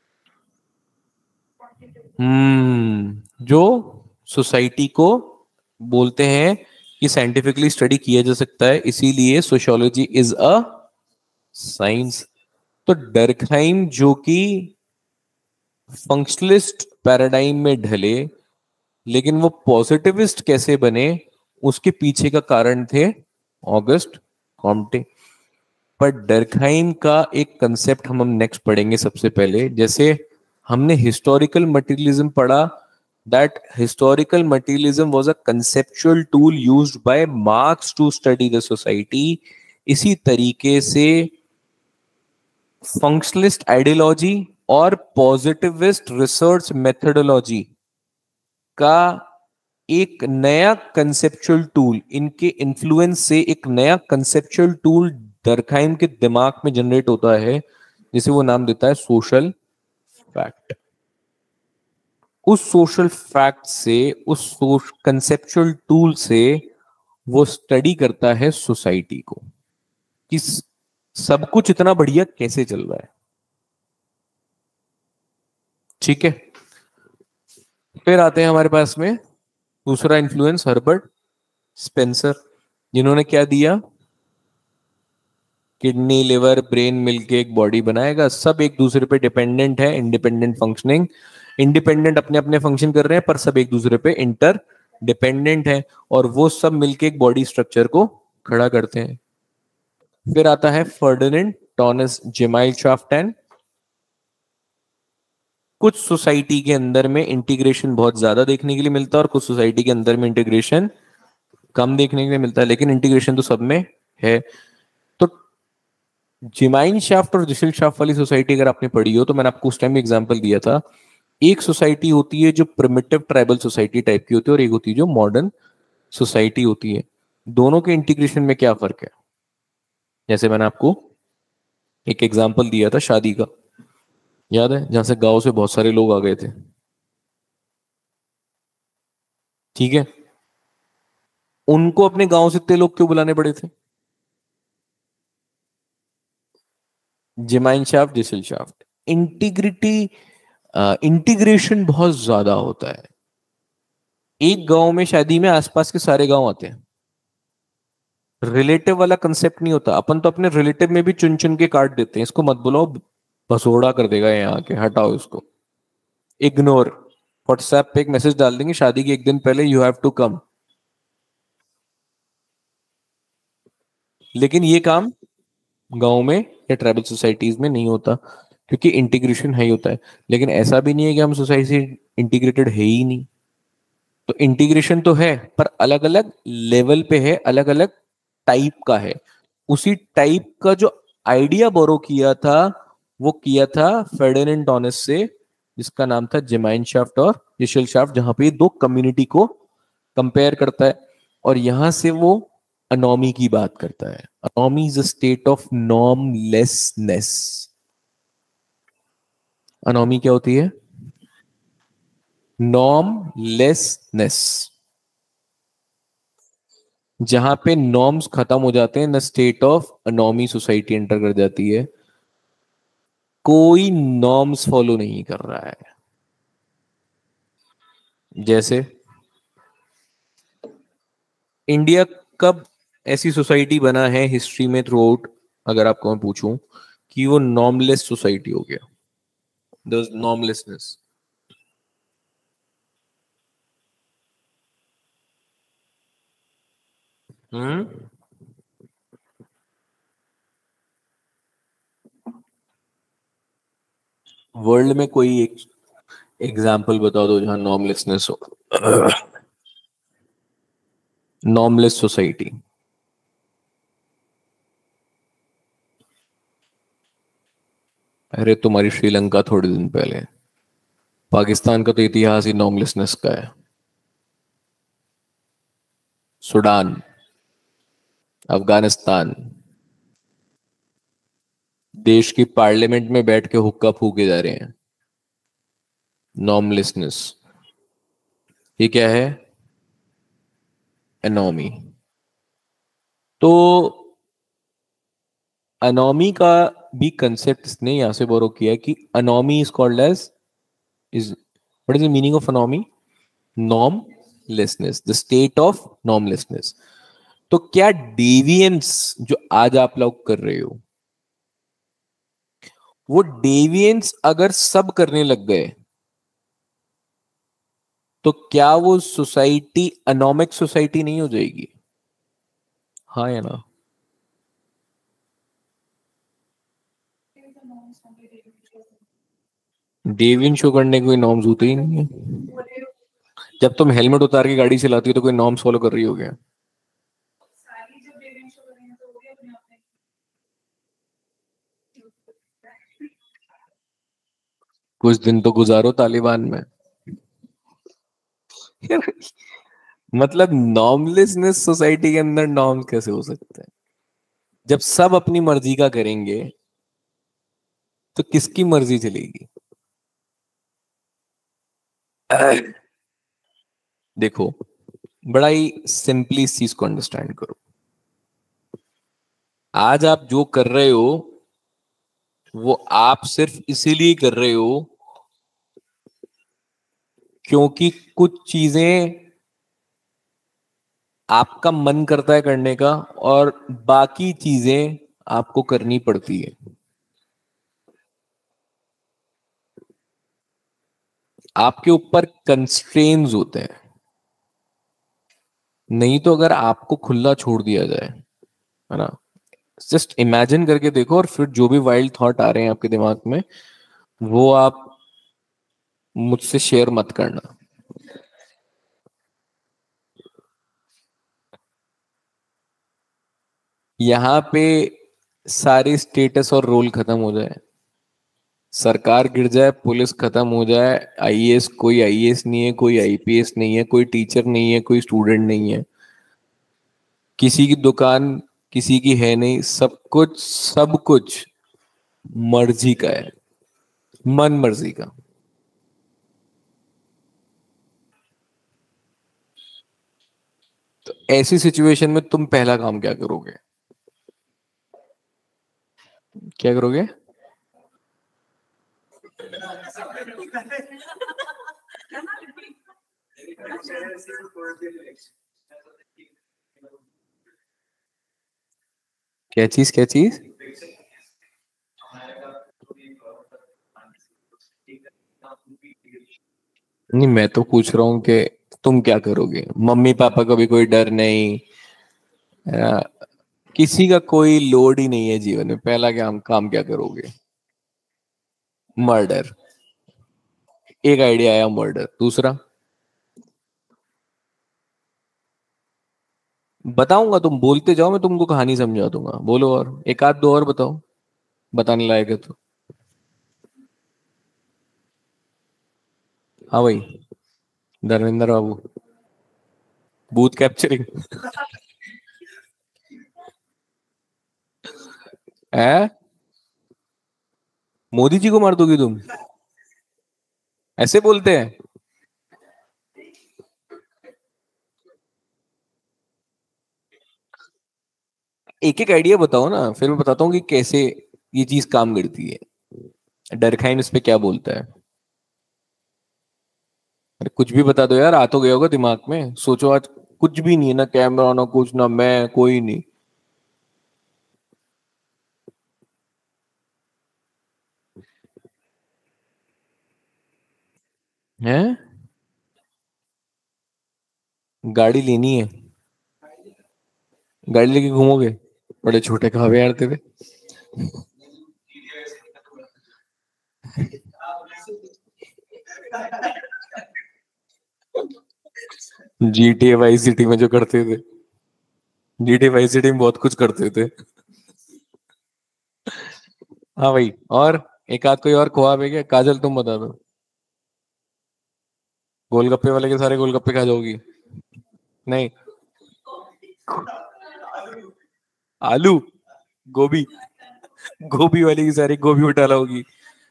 [SPEAKER 1] जो सोसाइटी को बोलते हैं कि साइंटिफिकली स्टडी किया जा सकता है, इसीलिए सोशियोलॉजी इज अ साइंस। तो डर्कहाइम जो कि फंक्शनलिस्ट पैराडाइम में ढले, लेकिन वो पॉजिटिविस्ट कैसे बने, उसके पीछे का कारण थे ऑगस्ट कॉम्टे। पर डर्कहाइम का एक कंसेप्ट हम नेक्स्ट पढ़ेंगे। सबसे पहले जैसे हमने हिस्टोरिकल मटेरियलिज्म पढ़ा, that historical materialism was a conceptual tool used by Marx to study the society. इसी तरीके से फंक्शनलिस्ट आइडियोलॉजी और पॉजिटिविस्ट रिसर्च मेथोडोलॉजी का एक नया कंसेप्चुअल टूल, इनके इन्फ्लुएंस से एक नया कंसेप्चुअल टूल डर्कहाइम के दिमाग में जनरेट होता है, जिसे वो नाम देता है सोशल फैक्ट। उस सोशल फैक्ट से, उस कंसेप्चुअल टूल से वो स्टडी करता है सोसाइटी को कि सब कुछ इतना बढ़िया कैसे चल रहा है। ठीक है, फिर आते हैं हमारे पास में दूसरा इन्फ्लुएंस, हर्बर्ट स्पेंसर, जिन्होंने क्या दिया, किडनी लिवर ब्रेन मिलके एक बॉडी बनाएगा, सब एक दूसरे पे डिपेंडेंट है, इंडिपेंडेंट फंक्शनिंग, इंडिपेंडेंट अपने अपने फंक्शन कर रहे हैं पर सब एक दूसरे पे इंटर डिपेंडेंट है, और वो सब मिलके एक बॉडी स्ट्रक्चर को खड़ा करते हैं। फिर आता है फर्डिनेंड टॉनस जेमाइलशाफ्टन। कुछ सोसाइटी के अंदर में इंटीग्रेशन बहुत ज्यादा देखने के लिए मिलता है और कुछ सोसाइटी के अंदर में इंटीग्रेशन कम देखने के लिए मिलता है, लेकिन इंटीग्रेशन तो सब में है। तो जिमाइन शाफ्ट और जिशिल शाफ्ट वाली सोसाइटी अगर आपने पढ़ी हो तो मैंने आपको उस टाइम एग्जांपल दिया था। एक सोसाइटी होती है जो प्रिमिटिव ट्राइबल सोसाइटी टाइप की होती है और एक होती है जो मॉडर्न सोसाइटी होती है। दोनों के इंटीग्रेशन में क्या फर्क है? जैसे मैंने आपको एक एग्जांपल दिया था शादी का, याद है, जहां से गांव से बहुत सारे लोग आ गए थे। ठीक है, उनको अपने गांव से इतने लोग क्यों बुलाने पड़े थे? Gemeinschaft Gesellschaft, integrity, integration बहुत ज्यादा होता है। एक गांव में शादी में आसपास के सारे गांव आते हैं, रिलेटिव वाला कंसेप्ट नहीं होता। अपन तो अपने रिलेटिव में भी चुन चुन के काट देते हैं, इसको मत बुलाओ, भसोड़ा कर देगा यहाँ के, हटाओ इसको, इग्नोर। व्हाट्सएप पे एक मैसेज डाल देंगे शादी के एक दिन पहले, यू हैव टू कम। लेकिन ये काम गांव में या ट्राइबल सोसाइटीज में नहीं होता, क्योंकि इंटीग्रेशन है ही होता है। लेकिन ऐसा भी नहीं है कि हम सोसाइटी से इंटीग्रेटेड है ही नहीं। तो इंटीग्रेशन तो है पर अलग अलग लेवल पे है, अलग अलग टाइप का है। उसी टाइप का जो आइडिया बोरो किया था वो किया था फेर्डिनेंड डॉनेस से, जिसका नाम था जेमाइन शाफ्ट और जिशल शाफ्ट, जहां पे दो कम्युनिटी को कंपेयर करता है। और यहां से वो अनोमी की बात करता है। Anomie is a state of normlessness. Anomie क्या होती है? नॉर्मलेसनेस, जहां पे नॉर्म्स खत्म हो जाते हैं, न state of anomie society enter कर जाती है। कोई नॉर्म्स फॉलो नहीं कर रहा है। जैसे इंडिया कब ऐसी सोसाइटी बना है हिस्ट्री में थ्रू आउट, अगर आपको मैं पूछूं, कि वो नॉर्मलेस सोसाइटी हो गया, द नॉर्मलेसनेस? हम्म। वर्ल्ड में कोई एक एग्जाम्पल बता दो जहां नॉर्मलेसनेस हो। Normless society. अरे तुम्हारी श्रीलंका थोड़े दिन पहले। पाकिस्तान का तो इतिहास ही नॉर्मलेसनेस का है। सूडान, अफगानिस्तान, देश की पार्लियामेंट में बैठ के हुक्का फूके जा रहे हैं। नॉर्मलेसनेस। ये क्या है? एनोमी। तो अनोमी का भी कंसेप्ट इसने यहां से बोरो किया है कि anomie is called as, is what is the meaning of anomie? Normlessness, the state of normlessness. तो क्या डेविएंस जो आज आप लोग कर रहे हो, वो डेविएंस अगर सब करने लग गए तो क्या वो सोसाइटी अनोमिक सोसाइटी नहीं हो जाएगी? हाँ या ना? डेविएंस शो करने के कोई नॉर्म्स होते ही नहीं है। जब तुम हेलमेट उतार के गाड़ी चलाती हो तो कोई नॉर्म्स फॉलो कर रही हो क्या? कुछ दिन तो गुजारो तालिबान में। मतलब नॉर्मलेसनेस सोसाइटी के अंदर नॉर्म्स कैसे हो सकते हैं? जब सब अपनी मर्जी का करेंगे तो किसकी मर्जी चलेगी? देखो, बड़ा ही सिंपली इस चीज को अंडरस्टैंड करो। आज आप जो कर रहे हो वो आप सिर्फ इसीलिए कर रहे हो क्योंकि कुछ चीजें आपका मन करता है करने का और बाकी चीजें आपको करनी पड़ती है। आपके ऊपर कंस्ट्रेन्स होते हैं। नहीं तो अगर आपको खुला छोड़ दिया जाए, है ना, जस्ट इमेजिन करके देखो और फिर जो भी वाइल्ड थॉट आ रहे हैं आपके दिमाग में वो आप मुझसे शेयर मत करना। यहाँ पे सारे स्टेटस और रोल खत्म हो जाए, सरकार गिर जाए, पुलिस खत्म हो जाए, आईएएस, कोई आईएएस नहीं है, कोई आईपीएस नहीं है, कोई टीचर नहीं है, कोई स्टूडेंट नहीं है, किसी की दुकान किसी की है नहीं, सब कुछ मर्जी का है, मन मर्जी का। तो ऐसी सिचुएशन में तुम पहला काम क्या करोगे? क्या करोगे? क्या चीज, क्या चीज? नहीं, मैं तो पूछ रहा हूँ कि तुम क्या करोगे? मम्मी पापा का भी कोई डर नहीं, है ना? किसी का कोई लोड ही नहीं है जीवन में, पहला काम क्या करोगे? मर्डर। एक आइडिया आया, मर्डर। दूसरा? बताऊंगा, तुम बोलते जाओ, मैं तुमको कहानी समझा दूंगा। बोलो, और एक आध दो और बताओ, बताने लायक है तो। हाँ भाई, धर्मेंद्र बाबू। बूथ कैप्चरिंग है। मोदी जी को मार दोगी तुम? ऐसे बोलते हैं? एक एक आइडिया बताओ ना, फिर मैं बताता हूँ कि कैसे ये चीज काम करती है। डरखाइन इस पे क्या बोलता है? अरे कुछ भी बता दो यार, आ तो गया होगा दिमाग में, सोचो आज। कुछ भी नहीं है ना, कैमरा ना कुछ, ना मैं, कोई नहीं है। गाड़ी लेनी है? गाड़ी लेके घूमोगे? बड़े छोटे कहावे यार तेरे। GTA वाई सिटी में जो करते थे, GTA वाई सिटी में बहुत कुछ करते थे। हाँ भाई, और एक आध कोई और ख्वाब है क्या? काजल तुम बता दो। गोलगप्पे वाले के सारे गोलगप्पे खा जाओगी? नहीं। आलू, गोभी, गोभी वाली की सारी गोभी उठा लाओगी?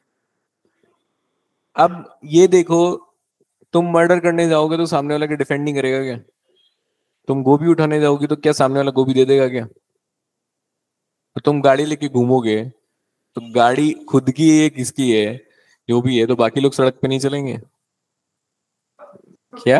[SPEAKER 1] अब ये देखो, तुम मर्डर करने जाओगे तो सामने वाला के डिफेंड नहीं करेगा क्या? तुम गोभी उठाने जाओगी तो क्या सामने वाला गोभी दे देगा क्या? तो तुम गाड़ी लेके घूमोगे, तो गाड़ी खुद की है किसकी है? जो भी है, तो बाकी लोग सड़क पे नहीं चलेंगे क्या?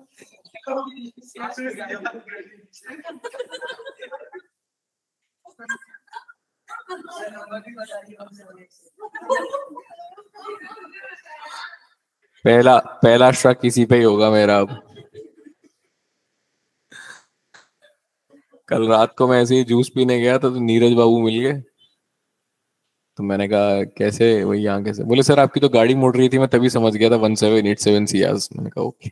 [SPEAKER 1] पहला पहला शक किसी पे ही होगा मेरा अब। कल रात को मैं ऐसे ही जूस पीने गया था तो नीरज बाबू मिल गए। तो मैंने कहा कैसे, वही यहाँ कैसे, बोले सर आपकी तो गाड़ी मुड़ रही थी, मैं तभी समझ गया था 1787 सियाज। मैंने कहा ओके।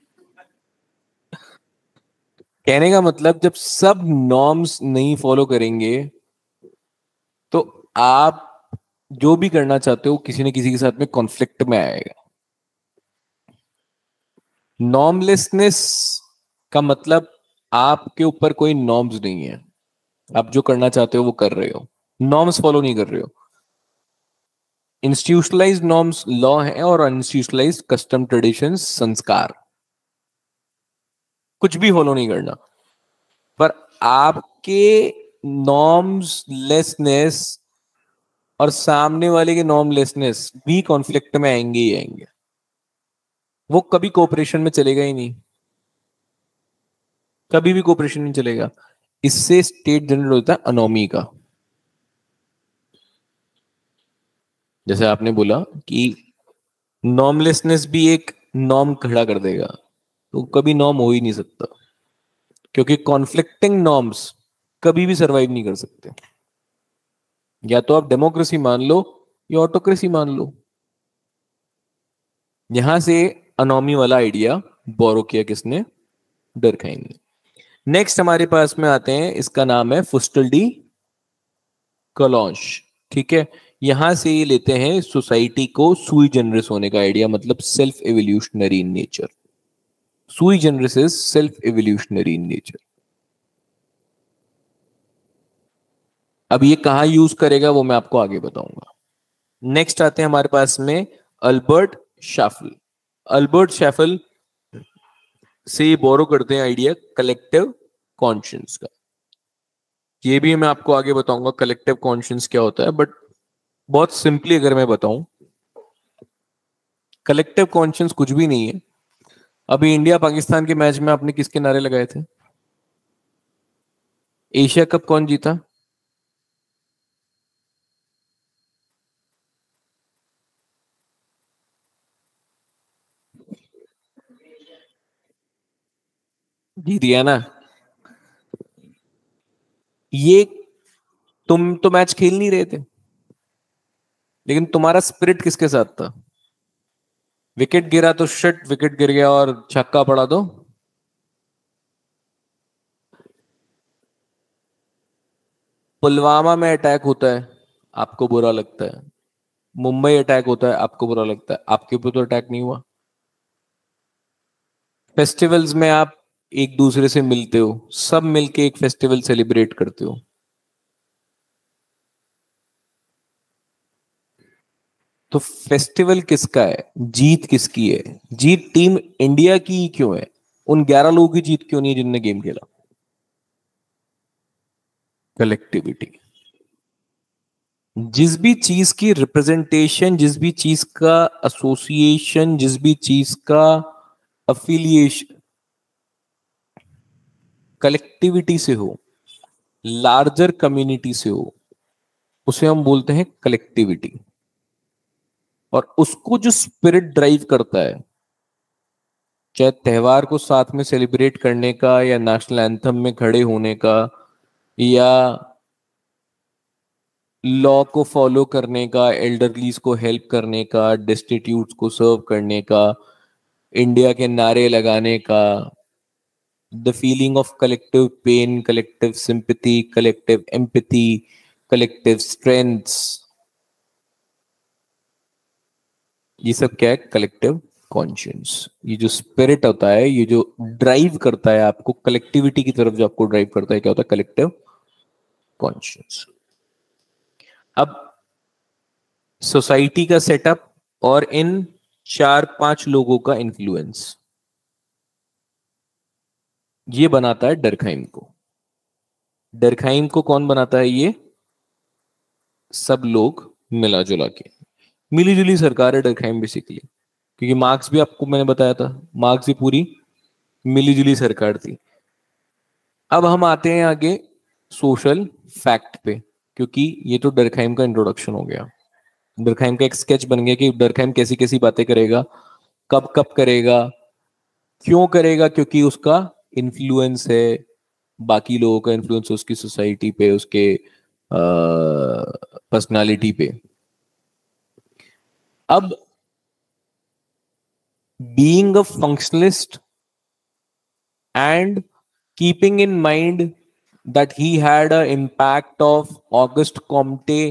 [SPEAKER 1] कहने का मतलब, जब सब नॉर्म्स नहीं फॉलो करेंगे तो आप जो भी करना चाहते हो किसी न किसी के साथ में कॉन्फ्लिक्ट में आएगा। नॉर्मलेसनेस का मतलब आपके ऊपर कोई नॉर्म्स नहीं है, आप जो करना चाहते हो वो कर रहे हो, नॉर्म्स फॉलो नहीं कर रहे हो। इंस्टीट्यूशनलाइज्ड नॉर्म्स लॉ है, और अनइंस्टीट्यूशनलाइज्ड कस्टम ट्रेडिशन संस्कार। कुछ भी फॉलो नहीं करना, पर आपके नॉर्म्स लेसनेस और सामने वाले के नॉर्मलेसनेस भी कॉन्फ्लिक्ट में आएंगे ही आएंगे। वो कभी कोऑपरेशन में चलेगा ही नहीं, कभी भी कोऑपरेशन नहीं चलेगा। इससे स्टेट जनरेट होता है अनोमी का। जैसे आपने बोला कि नॉर्मलेसनेस भी एक नॉर्म खड़ा कर देगा, तो कभी नॉर्म हो ही नहीं सकता, क्योंकि कॉन्फ्लिक्टिंग नॉर्म्स कभी भी सरवाइव नहीं कर सकते। या तो आप डेमोक्रेसी मान लो या ऑटोक्रेसी मान लो। यहां से अनोमी वाला आइडिया बोरो किया किसने? डरखाइन ने। नेक्स्ट हमारे पास में आते हैं, इसका नाम है फुस्टल डी कलौश। ठीक है, यहां से ये लेते हैं सोसाइटी को सुई जनरस होने का आइडिया, मतलब self evolutionary in nature. Sui generis is self evolutionary in nature. अब ये कहाँ यूज करेगा वो मैं आपको आगे बताऊंगा। नेक्स्ट आते हैं हमारे पास में अल्बर्ट शाफल। अल्बर्ट शाफल से ये बोरो करते हैं आइडिया कलेक्टिव कॉन्शियंस का। ये भी मैं आपको आगे बताऊंगा कलेक्टिव कॉन्शियंस क्या होता है, बट बहुत सिंपली अगर मैं बताऊं, कलेक्टिव कॉन्शियंस कुछ भी नहीं है। अभी इंडिया पाकिस्तान के मैच में आपने किसके नारे लगाए थे? एशिया कप कौन जीता? जीत गया ना? ये तुम तो मैच खेल नहीं रहे थे, लेकिन तुम्हारा स्पिरिट किसके साथ था? विकेट गिरा तो शट, विकेट गिर गया और छक्का पड़ा तो? पुलवामा में अटैक होता है, आपको बुरा लगता है। मुंबई अटैक होता है, आपको बुरा लगता है। आपके ऊपर तो अटैक नहीं हुआ। फेस्टिवल्स में आप एक दूसरे से मिलते हो, सब मिलके एक फेस्टिवल सेलिब्रेट करते हो। तो फेस्टिवल किसका है, जीत किसकी है? जीत टीम इंडिया की ही क्यों है? उन 11 लोगों की जीत क्यों नहीं है जिनने गेम खेला? कलेक्टिविटी। जिस भी चीज की रिप्रेजेंटेशन, जिस भी चीज का एसोसिएशन, जिस भी चीज का अफिलिएशन कलेक्टिविटी से हो, लार्जर कम्युनिटी से हो, उसे हम बोलते हैं कलेक्टिविटी। और उसको जो स्पिरिट ड्राइव करता है, चाहे त्योहार को साथ में सेलिब्रेट करने का, या नेशनल एंथम में खड़े होने का, या लॉ को फॉलो करने का, एल्डरलीज को हेल्प करने का, डिस्टिट्यूट्स को सर्व करने का, इंडिया के नारे लगाने का, the feeling of collective pain, collective sympathy, collective empathy, collective strengths, ये सब क्या है? Collective conscience. ये जो स्पिरिट होता है, ये जो ड्राइव करता है आपको कलेक्टिविटी की तरफ, जो आपको ड्राइव करता है, क्या होता है? Collective conscience. अब सोसाइटी का सेटअप और इन 4-5 लोगों का इन्फ्लुएंस, ये बनाता है डर्कहाइम को। डर्कहाइम को कौन बनाता है? ये सब लोग मिला जुला के, मिली जुली सरकार है डर्कहाइम बेसिकली। क्योंकि मार्क्स भी आपको मैंने बताया था, मार्क्स भी पूरी मिली जुली सरकार थी। अब हम आते हैं आगे सोशल फैक्ट पे, क्योंकि ये तो डर्कहाइम का इंट्रोडक्शन हो गया। डर्कहाइम का एक स्केच बन गया कि डर्कहाइम कैसी कैसी बातें करेगा, कब कब करेगा, क्यों करेगा, क्योंकि उसका इन्फ्लुएंस है, बाकी लोगों का इन्फ्लुएंस उसकी सोसाइटी पे, उसके पर्सनालिटी पे। अब being a functionalist and keeping in mind that he had an impact of Auguste Comte,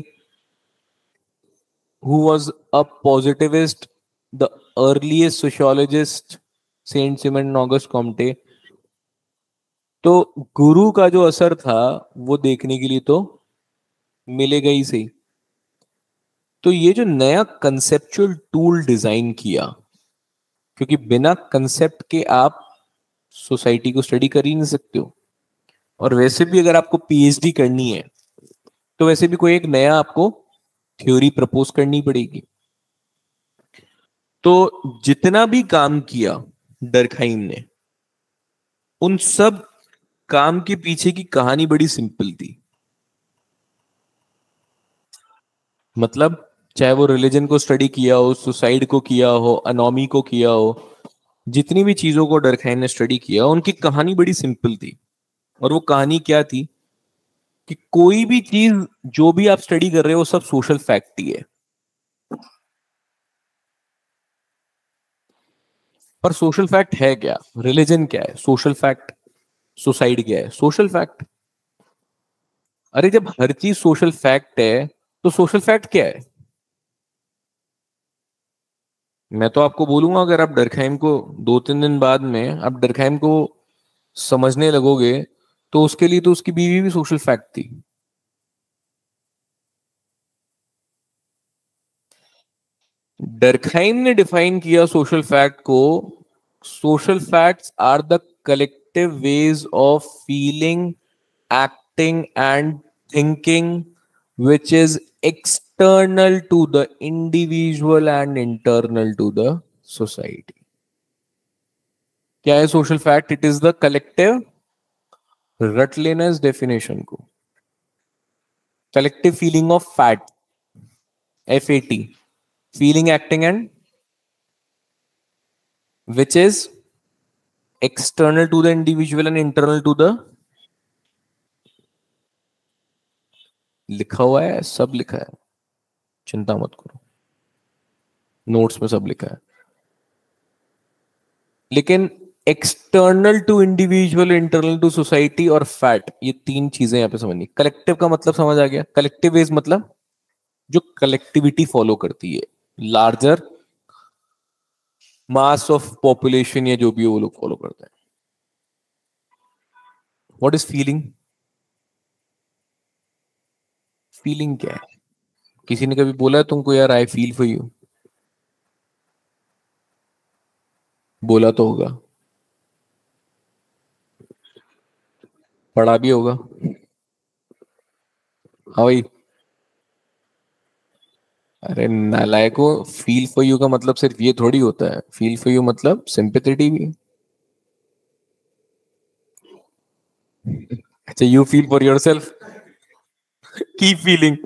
[SPEAKER 1] who was a positivist, the earliest sociologist, Saint Simon Auguste Comte। तो गुरु का जो असर था वो देखने के लिए तो मिलेगा ही सही। तो ये जो नया कंसेप्चुअल टूल डिजाइन किया, क्योंकि बिना कंसेप्ट के आप सोसाइटी को स्टडी कर ही नहीं सकते हो। और वैसे भी अगर आपको पीएचडी करनी है, तो वैसे भी कोई एक नया आपको थ्योरी प्रपोज करनी पड़ेगी। तो जितना भी काम किया डर्कहाइम ने, उन सब काम के पीछे की कहानी बड़ी सिंपल थी। मतलब चाहे वो रिलीजन को स्टडी किया हो, सुसाइड को किया हो, अनोमी को किया हो, जितनी भी चीजों को डर्कहाइम ने स्टडी किया, उनकी कहानी बड़ी सिंपल थी। और वो कहानी क्या थी? कि कोई भी चीज जो भी आप स्टडी कर रहे हो, सब सोशल फैक्ट ही है। पर सोशल फैक्ट है क्या? रिलीजन क्या है? Social fact. सुसाइड क्या है? Social fact. अरे जब हर चीज सोशल फैक्ट है, तो सोशल फैक्ट क्या है? मैं तो आपको बोलूंगा, अगर आप डर्कहाइम को 2-3 दिन बाद में आप डर्कहाइम को समझने लगोगे, तो उसके लिए तो उसकी बीवी भी सोशल फैक्ट थी। डर्कहाइम ने डिफाइन किया सोशल फैक्ट को। Social facts are the collective ways of feeling, acting and thinking which is external to the individual and internal to the society। क्या है social fact? It is the collective, रट लेना इस definition को, collective feeling of fat, FAT, feeling, acting and which is external to the individual and internal to the, लिखा हुआ है, सब लिखा है, चिंता मत करो, नोट्स में सब लिखा है। लेकिन external to individual, internal to society और फैट, ये 3 चीजें यहां पे समझनी। कलेक्टिव का मतलब समझ आ गया? कलेक्टिव इज मतलब जो कलेक्टिविटी फॉलो करती है, लार्जर मास ऑफ पॉपुलेशन या जो भी वो लोग फॉलो करते हैं। What is feeling? फीलिंग क्या है? किसी ने कभी बोला है तुमको यार आई फील फॉर यू? बोला तो होगा, पढ़ा भी होगा। हाँ भाई। अरे नालायको, फील फॉर यू का मतलब सिर्फ ये थोड़ी होता है, फील फॉर यू मतलब सिंपैथेटी भी। अच्छा, you feel for yourself, की फीलिंग।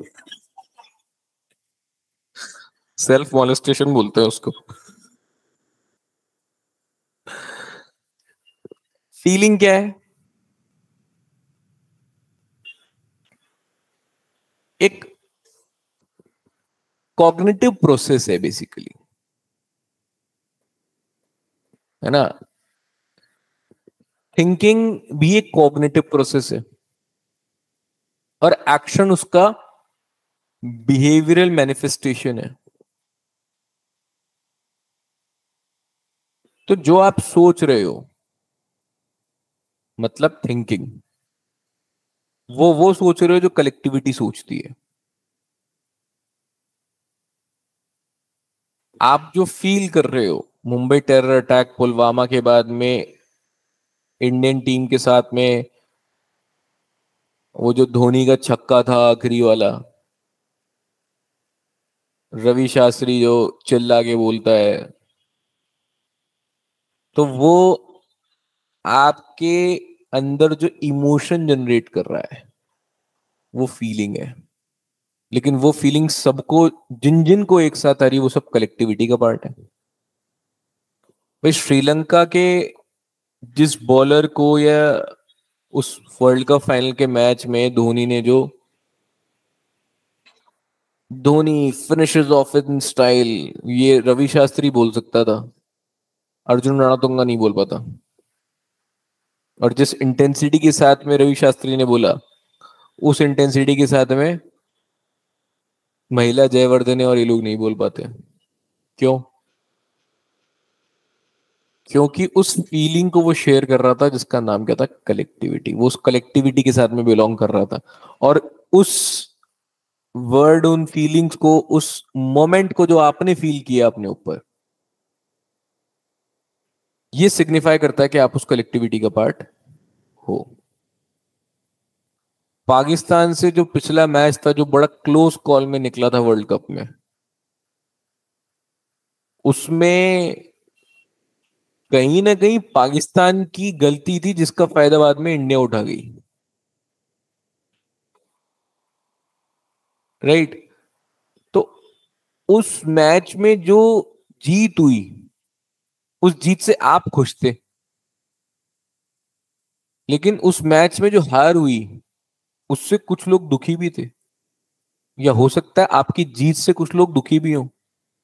[SPEAKER 1] सेल्फ मॉलेस्टेशन बोलते हैं उसको। फीलिंग क्या है? एक कॉग्निटिव प्रोसेस है बेसिकली, है ना? थिंकिंग भी एक कॉग्निटिव प्रोसेस है, और एक्शन उसका बिहेवियरल मैनिफेस्टेशन है। तो जो आप सोच रहे हो मतलब थिंकिंग, वो सोच रहे हो जो कलेक्टिविटी सोचती है। आप जो फील कर रहे हो मुंबई टेरर अटैक, पुलवामा के बाद में इंडियन टीम के साथ में वो जो धोनी का छक्का था आखिरी वाला, रवि शास्त्री जो चिल्ला के बोलता है, तो वो आपके अंदर जो इमोशन जनरेट कर रहा है वो फीलिंग है। लेकिन वो फीलिंग सबको, जिन जिन को एक साथ आ रही है, वो सब कलेक्टिविटी का पार्ट है। भाई श्रीलंका के जिस बॉलर को, या उस वर्ल्ड कप फाइनल के मैच में धोनी ने जो, Dhoni finishes off in style, ये रवि शास्त्री बोल सकता था, अर्जुन रणतुंगा नहीं बोल पाता। और जिस इंटेंसिटी के साथ में रवि शास्त्री ने बोला, उस इंटेंसिटी के साथ में महिला जयवर्धने और ये लोग नहीं बोल पाते। क्यों? क्योंकि उस फीलिंग को वो शेयर कर रहा था जिसका नाम क्या था, कलेक्टिविटी। वो उस कलेक्टिविटी के साथ में बिलोंग कर रहा था, और उस वर्ड, उन फीलिंग्स को, उस मोमेंट को जो आपने फील किया अपने ऊपर, ये सिग्निफाई करता है कि आप उस कलेक्टिविटी का पार्ट हो। पाकिस्तान से जो पिछला मैच था, जो बड़ा क्लोज कॉल में निकला था वर्ल्ड कप में, उसमें कहीं ना कहीं पाकिस्तान की गलती थी, जिसका फायदा बाद में इंडिया उठा गई। राइट? तो उस मैच में जो जीत हुई, उस जीत से आप खुश थे। लेकिन उस मैच में जो हार हुई, उससे कुछ लोग दुखी भी थे, या हो सकता है आपकी जीत से कुछ लोग दुखी भी हों।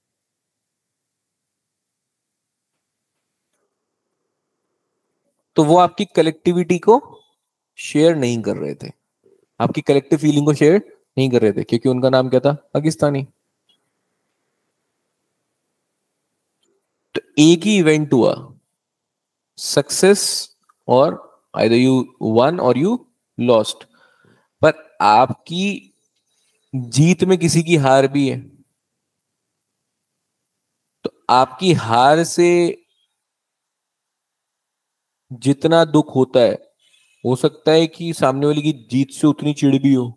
[SPEAKER 1] तो वो आपकी कलेक्टिविटी को शेयर नहीं कर रहे थे, आपकी कलेक्टिव फीलिंग को शेयर नहीं कर रहे थे, क्योंकि उनका नाम क्या था, पाकिस्तानी। तो एक ही इवेंट हुआ, सक्सेस, और आइदर यू वन और यू लॉस्ट। पर आपकी जीत में किसी की हार भी है। तो आपकी हार से जितना दुख होता है, हो सकता है कि सामने वाले की जीत से उतनी चिढ़ भी हो।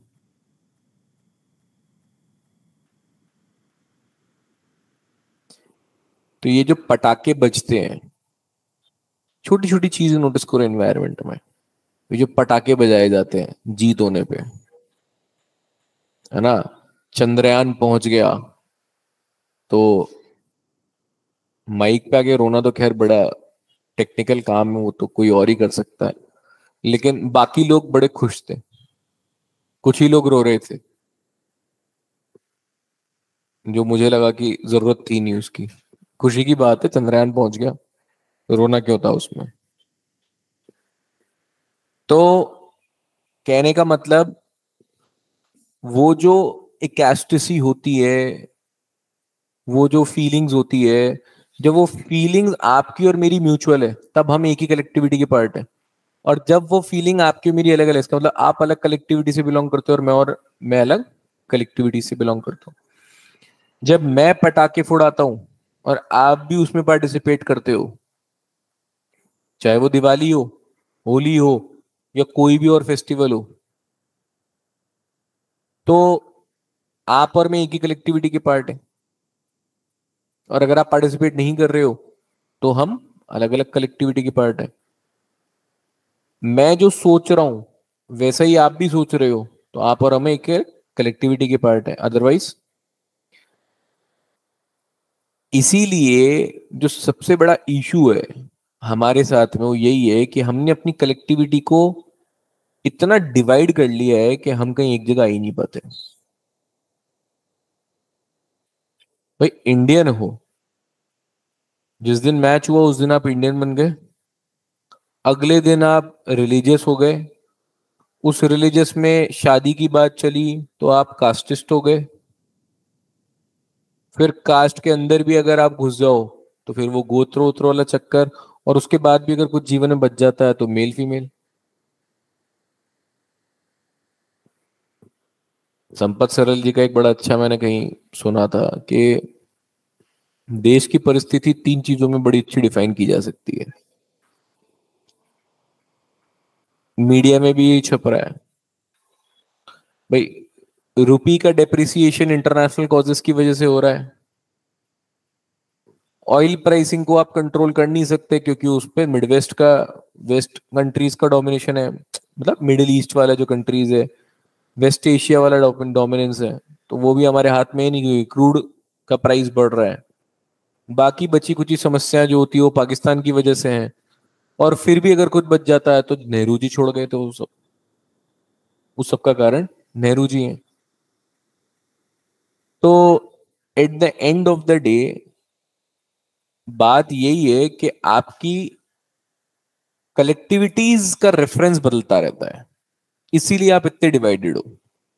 [SPEAKER 1] तो ये जो पटाखे बजते हैं, छोटी छोटी चीजें नोटिस करो एनवायरनमेंट में, ये जो पटाखे बजाए जाते हैं जीत होने पे, है ना? चंद्रयान पहुंच गया, तो माइक पे आके रोना तो खैर बड़ा टेक्निकल काम है, वो तो कोई और ही कर सकता है। लेकिन बाकी लोग बड़े खुश थे, कुछ ही लोग रो रहे थे, जो मुझे लगा कि जरूरत थी नहीं उसकी। खुशी की बात है, चंद्रयान पहुंच गया, तो रोना क्यों था उसमें? तो कहने का मतलब, वो जो इकेस्टेसी होती है, वो जो फीलिंग्स होती है, जब वो फीलिंग्स आपकी और मेरी म्यूचुअल है, तब हम एक ही कलेक्टिविटी के पार्ट है। और जब वो फीलिंग आपकी मेरी अलग अलग, इसका मतलब आप अलग कलेक्टिविटी से बिलोंग करते हो और मैं अलग कलेक्टिविटी से बिलोंग करता हूँ। जब मैं पटाखे फोड़ाता हूँ और आप भी उसमें पार्टिसिपेट करते हो, चाहे वो दिवाली हो, होली हो, या कोई भी और फेस्टिवल हो, तो आप और मैं एक ही कलेक्टिविटी के पार्ट है। और अगर आप पार्टिसिपेट नहीं कर रहे हो तो हम अलग अलग कलेक्टिविटी के पार्ट है। मैं जो सोच रहा हूं वैसा ही आप भी सोच रहे हो, तो आप और हमें एक कलेक्टिविटी के पार्ट है, अदरवाइज। इसीलिए जो सबसे बड़ा इशू है हमारे साथ में वो यही है कि हमने अपनी कलेक्टिविटी को इतना डिवाइड कर लिया है कि हम कहीं एक जगह आ ही नहीं पाते। भाई इंडियन हो, जिस दिन मैच हुआ उस दिन आप इंडियन बन गए, अगले दिन आप रिलीजियस हो गए, उस रिलीजियस में शादी की बात चली तो आप कास्टिस्ट हो गए, फिर कास्ट के अंदर भी अगर आप घुस जाओ तो फिर वो गोत्र वोत्र वाला चक्कर, और उसके बाद भी अगर कुछ जीवन में बच जाता है तो मेल फीमेल। संपत सरल जी का एक बड़ा अच्छा मैंने कहीं सुना था कि देश की परिस्थिति तीन चीजों में बड़ी अच्छी डिफाइन की जा सकती है। मीडिया में भी यही छप रहा है भाई, रुपी का डेप्रिसिएशन इंटरनेशनल कॉजेस की वजह से हो रहा है। ऑयल प्राइसिंग को आप कंट्रोल कर नहीं सकते क्योंकि उस पर मिडवेस्ट का, वेस्ट कंट्रीज का डोमिनेशन है, मतलब मिडिल ईस्ट वाला जो कंट्रीज है, वेस्ट एशिया वाला डोमिनेंस है। तो वो भी हमारे हाथ में ही नहीं, क्योंकि क्रूड का प्राइस बढ़ रहा है। बाकी बची कुछ समस्याएं जो होती है वो पाकिस्तान की वजह से हैं। और फिर भी अगर कुछ बच जाता है तो नेहरू जी छोड़ गए, तो उस सब का कारण नेहरू जी हैं। तो at the end of the day बात यही है कि आपकी कलेक्टिविटीज का रेफरेंस बदलता रहता है, इसीलिए आप इतने डिवाइडेड हो।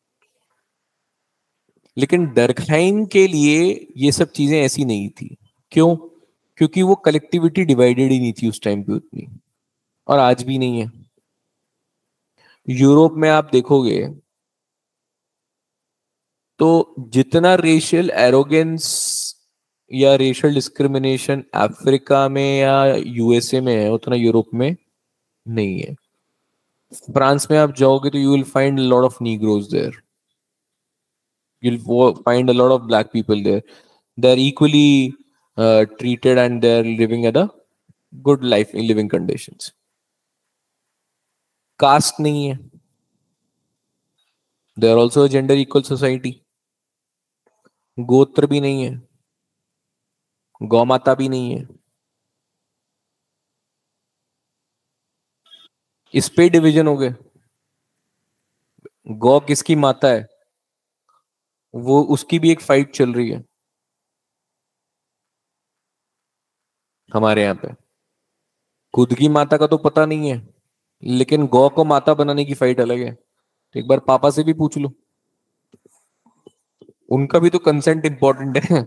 [SPEAKER 1] लेकिन डर्कहाइम के लिए ये सब चीजें ऐसी नहीं थी। क्यों? क्योंकि वो कलेक्टिविटी डिवाइडेड ही नहीं थी उस टाइम पे उतनी, और आज भी नहीं है। यूरोप में आप देखोगे तो जितना रेशियल एरोगेंस या रेशियल डिस्क्रिमिनेशन अफ्रीका में या यूएसए में है, उतना यूरोप में नहीं है। फ्रांस में आप जाओगे तो you will find lot of negroes there, you'll find a lot of black people there. They're equally treated and they're living at a good life in living conditions. Caste नहीं है, they are also gender equal society. गोत्र भी नहीं है, गौ माता भी नहीं है। इस पे डिवीजन हो गए। गौ किसकी माता है, वो उसकी भी एक फाइट चल रही है हमारे यहाँ पे। खुद की माता का तो पता नहीं है, लेकिन गौ को माता बनाने की फाइट अलग है। तो एक बार पापा से भी पूछ लो, उनका भी तो कंसेंट इंपॉर्टेंट है।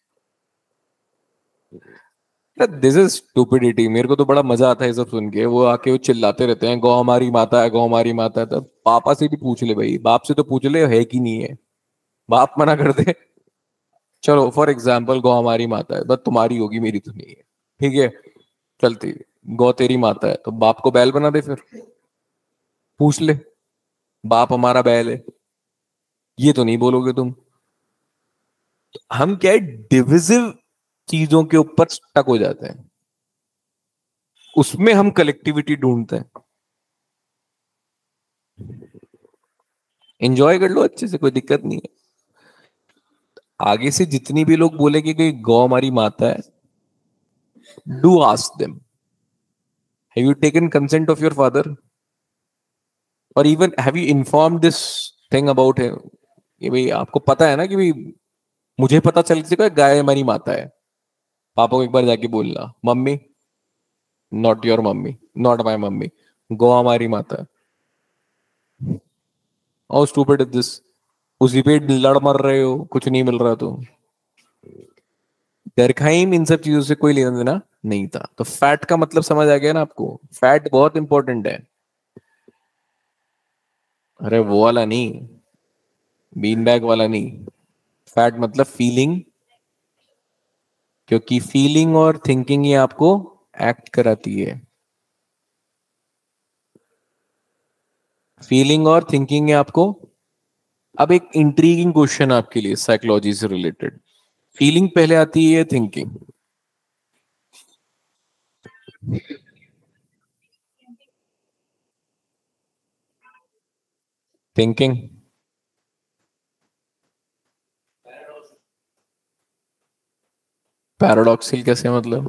[SPEAKER 1] This is stupidity. मेरे को तो बड़ा मजा आता है ये सब सुन के। वो आके वो चिल्लाते रहते हैं गौ हमारी माता है, गौ हमारी माता है। तब पापा से भी पूछ ले भाई, बाप से तो पूछ ले है कि नहीं है। बाप मना कर दे, चलो फॉर एग्जाम्पल गौ हमारी माता है, बस तुम्हारी होगी मेरी तो नहीं है, ठीक है, चलती। गौ तेरी माता है तो बाप को बैल बना दे फिर, पूछ ले बाप हमारा बैल है, ये तो नहीं बोलोगे तुम। हम क्या है, डिविजिव चीजों के ऊपर स्टक हो जाते हैं, उसमें हम कलेक्टिविटी ढूंढते हैं। एंजॉय कर लो अच्छे से, कोई दिक्कत नहीं है। आगे से जितनी भी लोग बोले कि गौ हमारी माता है, do ask them, have you taken consent of your father, और even have you inform this thing about him, कि भाई आपको पता है ना कि भाई मुझे पता चल चुका है गाय हमारी माता है। पापा को एक बार जाके बोलना, mummy, not your mummy, not my mummy, गौ हमारी माता है। How stupid is this. उसी पे लड़ मर रहे हो, कुछ नहीं मिल रहा तो। दरखाइम इन सब चीजों से कोई लेना देना नहीं था। तो फैट का मतलब समझ आ गया ना आपको, फैट बहुत इंपॉर्टेंट है। अरे वो वाला नहीं, बीन बैग वाला नहीं। फैट मतलब फीलिंग, क्योंकि फीलिंग और थिंकिंग ये आपको एक्ट कराती है। फीलिंग और थिंकिंग है आपको। अब एक इंट्रीगिंग क्वेश्चन आपके लिए साइकोलॉजी से रिलेटेड, फीलिंग पहले आती है थिंकिंग? थिंकिंग। पैराडॉक्सिल कैसे मतलब?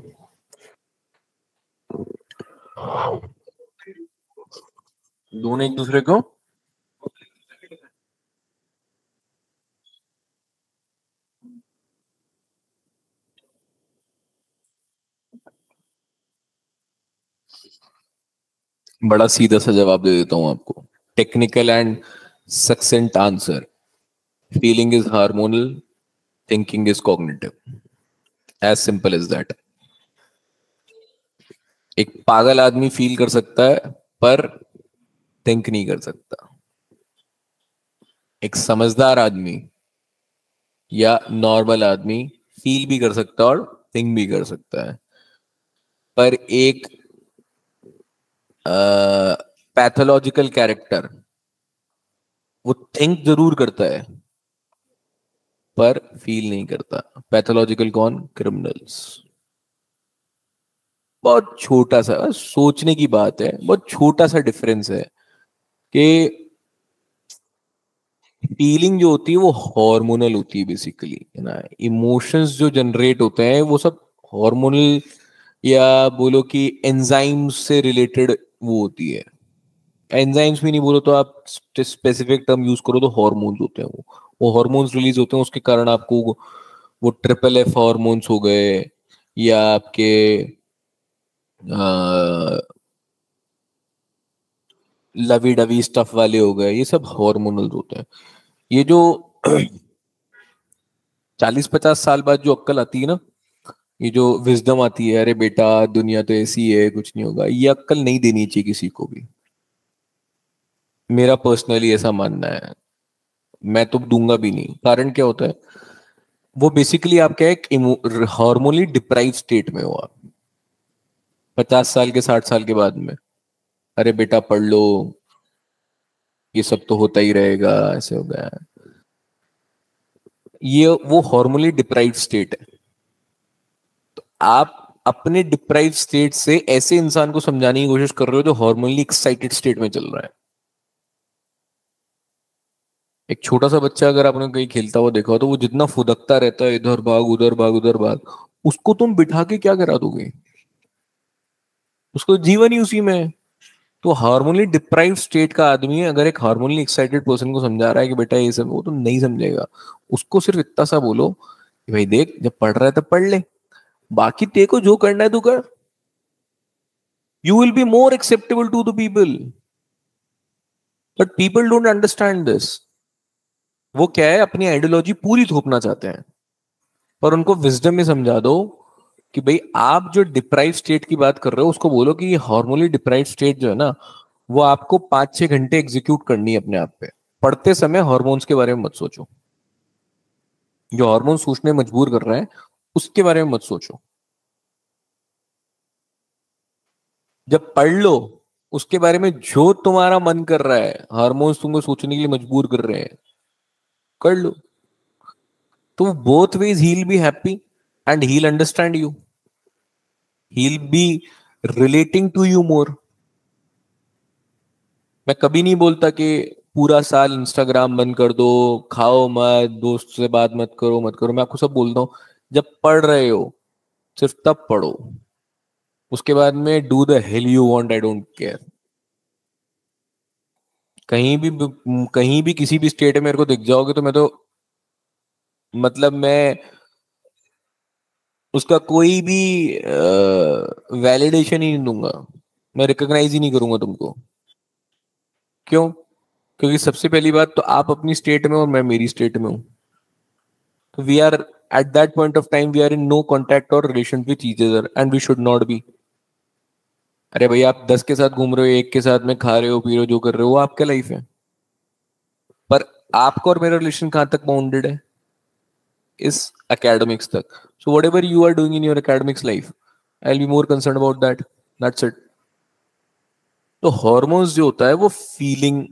[SPEAKER 1] दोनों एक दूसरे को, बड़ा सीधा सा जवाब दे देता हूं आपको, technical and succinct answer, feeling is hormonal, thinking is cognitive, as simple as that. एक पागल आदमी फील कर सकता है पर थिंक नहीं कर सकता। एक समझदार आदमी या नॉर्मल आदमी फील भी कर सकता है और थिंक भी कर सकता है। पर एक पैथोलॉजिकल कैरेक्टर वो थिंक जरूर करता है पर फील नहीं करता। पैथोलॉजिकल कौन? क्रिमिनल्स। बहुत छोटा सा सोचने की बात है, बहुत छोटा सा डिफरेंस है कि फीलिंग जो होती है वो हार्मोनल होती है बेसिकली, है ना। इमोशंस जो जनरेट होते हैं वो सब हार्मोनल, या बोलो कि एंजाइम्स से रिलेटेड वो होती है। एंजाइम्स भी नहीं बोलो तो आप स्पेसिफिक टर्म यूज करो तो हॉर्मोन्स होते हैं वो हॉर्मोन्स रिलीज होते हैं, उसके कारण आपको वो ट्रिपल एफ हॉर्मोन्स हो गए, या आपके लवी डवी स्टफ वाले हो गए, ये सब हॉर्मोनल होते हैं। ये जो 40-50 साल बाद जो अक्कल आती है ना, ये जो विजडम आती है, अरे बेटा दुनिया तो ऐसी है, कुछ नहीं होगा, ये अक्कल नहीं देनी चाहिए किसी को भी। मेरा पर्सनली ऐसा मानना है। मैं तो दूंगा भी नहीं। कारण क्या होता है, वो बेसिकली आप क्या, एक हार्मोनली डिप्राइव स्टेट में हो आप 50 साल के 60 साल के बाद में। अरे बेटा पढ़ लो, ये सब तो होता ही रहेगा, ऐसे हो गया। ये वो हार्मोनली डिप्राइव स्टेट है। आप अपने डिप्राइव स्टेट से ऐसे इंसान को समझाने की कोशिश कर रहे हो जो हार्मोनली एक्साइटेड स्टेट में चल रहा है। एक छोटा सा बच्चा अगर आपने कहीं खेलता हुआ देखा हो तो वो जितना फुदकता रहता है, इधर भाग उधर भाग उधर भाग, उसको तुम बिठा के क्या करा दोगे? उसको जीवन ही उसी में है। तो हार्मोनली डिप्राइव्ड स्टेट का आदमी अगर एक हार्मोनली एक्साइटेड पर्सन को समझा रहा है कि बेटा ये सब, वो तो नहीं समझेगा। उसको सिर्फ इतना सा बोलो कि भाई देख, जब पढ़ रहा है तब पढ़ ले, बाकी तेरे को जो करना है तू कर। You will be more acceptable to the people. But people don't understand this. वो क्या है, अपनी आइडियोलॉजी पूरी थोपना चाहते हैं। पर उनको विजडम में समझा दो कि भाई आप जो डिप्राइव स्टेट की बात कर रहे हो उसको बोलो कि ये हार्मोनली डिप्राइव स्टेट जो है ना, वो आपको 5-6 घंटे एग्जीक्यूट करनी है अपने आप पे। पढ़ते समय हॉर्मोन्स के बारे में मत सोचो। जो हार्मोन सोचने मजबूर कर रहे हैं उसके बारे में मत सोचो। जब पढ़ लो उसके बारे में जो तुम्हारा मन कर रहा है, हार्मोन्स तुमको सोचने के लिए मजबूर कर रहे हैं, कर लो। तो both ways he will be happy and he will understand you, he will be relating to you more. मैं कभी नहीं बोलता कि पूरा साल इंस्टाग्राम बंद कर दो, खाओ मत, दोस्त से बात मत करो मत करो। मैं आपको सब बोलता हूँ, जब पढ़ रहे हो सिर्फ तब पढ़ो। उसके बाद में do the hell you want, I don't care. कहीं भी, कहीं भी किसी भी स्टेट में मेरे को दिख जाओगे तो मैं तो, मतलब मैं उसका कोई भी वैलिडेशन ही नहीं दूंगा। मैं रिकॉग्नाइज ही नहीं करूंगा तुमको। क्यों? क्योंकि सबसे पहली बात तो आप अपनी स्टेट में हो और मैं मेरी स्टेट में हूं। तो we are at that point of time we are in no contact or relation with each other and we should not be. अरे भाई आप 10 के साथ घूम रहे हो, एक के साथ में खा रहे हो पी रहे हो जो कर रहे हो वो आपका लाइफ है, पर आपका और मेरा रिलेशन कहां तक बाउंडेड है, इस एकेडमिक्स तक. So whatever you are doing in your academics life I will be more concern about that. That's it. तो हॉर्मोन्स जो होता है वो फीलिंग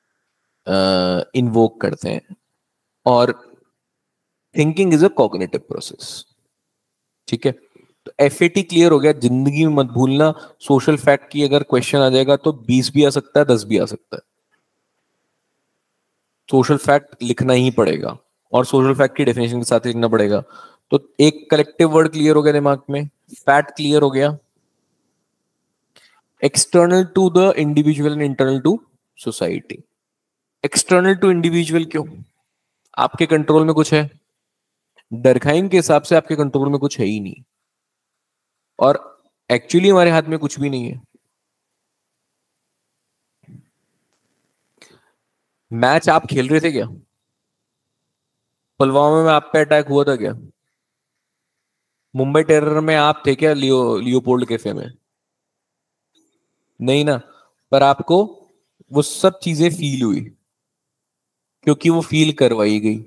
[SPEAKER 1] इन्वोक करते हैं, और thinking is a cognitive process. ठीक है, तो एफएटी क्लियर हो गया. जिंदगी में मत भूलना, सोशल फैक्ट की अगर क्वेश्चन आ जाएगा तो 20 भी आ सकता है, 10 भी आ सकता है. सोशल फैक्ट लिखना ही पड़ेगा, और सोशल फैक्ट की डेफिनेशन के साथ लिखना पड़ेगा. तो एक कलेक्टिव वर्ड क्लियर हो गया दिमाग में, फैक्ट क्लियर हो गया. External to the individual and internal to society. External to individual क्यों? आपके कंट्रोल में कुछ है, डरखाइम के हिसाब से आपके कंट्रोल में कुछ है ही नहीं, और एक्चुअली हमारे हाथ में कुछ भी नहीं है. मैच आप खेल रहे थे क्या? पुलवामा में आप पे अटैक हुआ था क्या? मुंबई टेरर में आप थे क्या, लियोपोल्ड कैफे में? नहीं ना. पर आपको वो सब चीजें फील हुई क्योंकि वो फील करवाई गई.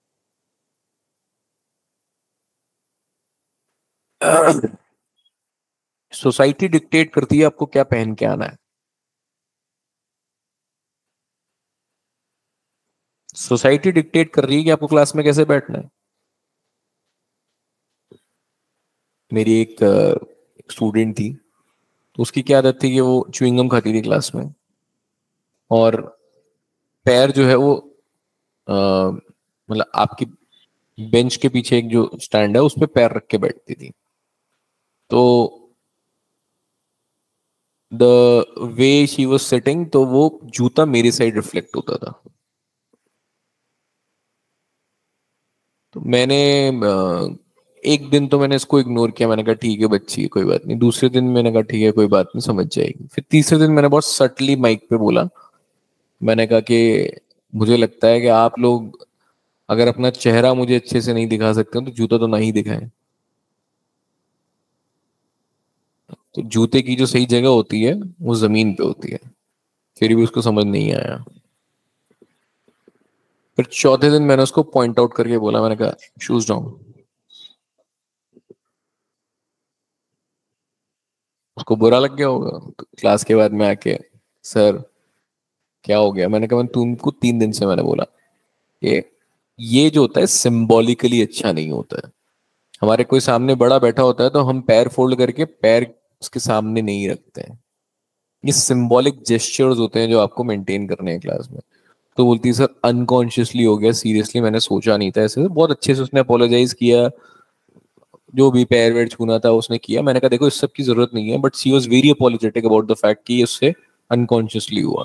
[SPEAKER 1] सोसाइटी डिक्टेट करती है आपको क्या पहन के आना है. सोसाइटी डिक्टेट कर रही है कि आपको क्लास में कैसे बैठना है. मेरी एक स्टूडेंट थी, तो उसकी क्या आदत थी कि वो च्युइंगम खाती थी क्लास में, और पैर जो है वो मतलब आपकी बेंच के पीछे एक जो स्टैंड है उस पे पैर रख के बैठती थी. तो the way she was sitting, तो वो जूता मेरी साइड रिफ्लेक्ट होता था. तो मैंने एक दिन तो मैंने इसको इग्नोर किया, मैंने कहा ठीक है बच्ची है कोई बात नहीं. दूसरे दिन मैंने कहा ठीक है कोई बात नहीं समझ जाएगी. फिर तीसरे दिन मैंने बहुत सटली माइक पे बोला, मैंने कहा कि मुझे लगता है कि आप लोग अगर अपना चेहरा मुझे अच्छे से नहीं दिखा सकते तो जूता तो ना ही दिखाएं. तो जूते की जो सही जगह होती है वो जमीन पे होती है. फिर भी उसको समझ नहीं आया. फिर चौथे दिन मैंने उसको पॉइंट आउट करके बोला, मैंने कहा शूज डाउन. उसको बुरा लग गया होगा, तो क्लास के बाद में आके सर क्या हो गया, मैंने कहा मैंने तुमको 3 दिन से मैंने बोला ये ये जो होता है सिंबॉलिकली अच्छा नहीं होता है. हमारे कोई सामने बड़ा बैठा होता है तो हम पैर फोल्ड करके पैर उसके सामने नहीं रखते हैं. ये सिंबॉलिक जेस्चर्स होते हैं जो आपको मेंटेन करने हैं क्लास में. तो बोलती है सर अनकॉन्शियसली हो गया, सीरियसली मैंने सोचा नहीं था ऐसे. बहुत अच्छे से उसने अपोलोजाइज किया, जो भी पैर वैर छूना था उसने किया. मैंने कहा देखो इस सब की जरूरत नहीं है, but she was very apologetic about the fact कि उससे अनकॉन्शियसली हुआ.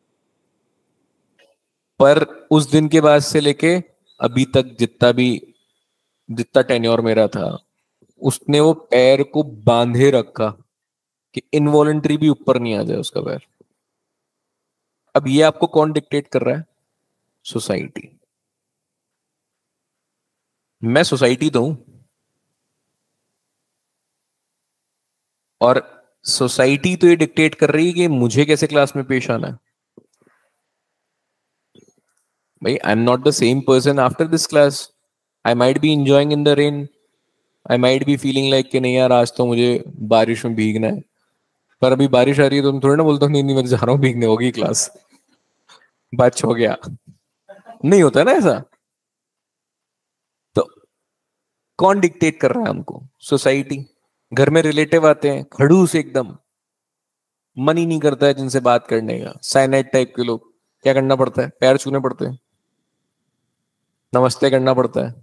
[SPEAKER 1] पर उस दिन के बाद से लेके अभी तक जितना टेन्योर मेरा था, उसने वो पैर को बांधे रखा कि इनवॉलेंट्री भी ऊपर नहीं आ जाए उसका पैर. अब ये आपको कौन डिक्टेट कर रहा है? सोसाइटी. मैं सोसाइटी तो हूं, और सोसाइटी तो ये डिक्टेट कर रही है कि मुझे कैसे क्लास में पेश आना है. भाई I am not the same person after this class. I might be enjoying in the rain, I might be feeling like कि नहीं यार आज तो मुझे बारिश में भीगना है. पर अभी बारिश आ रही है तो मैं थोड़ी ना बोलता हूँ नहीं नहीं मैं जा रहा हूँ भीगने, होगी क्लास, बच हो गया. नहीं होता है ना ऐसा. तो कौन डिक्टेट कर रहा है हमको? सोसाइटी. घर में रिलेटिव आते हैं खड़ूस एकदम, मन ही नहीं करता है जिनसे बात करने का, साइनाइड टाइप के लोग. क्या करना पड़ता है? पैर छूने पड़ते हैं, नमस्ते करना पड़ता है.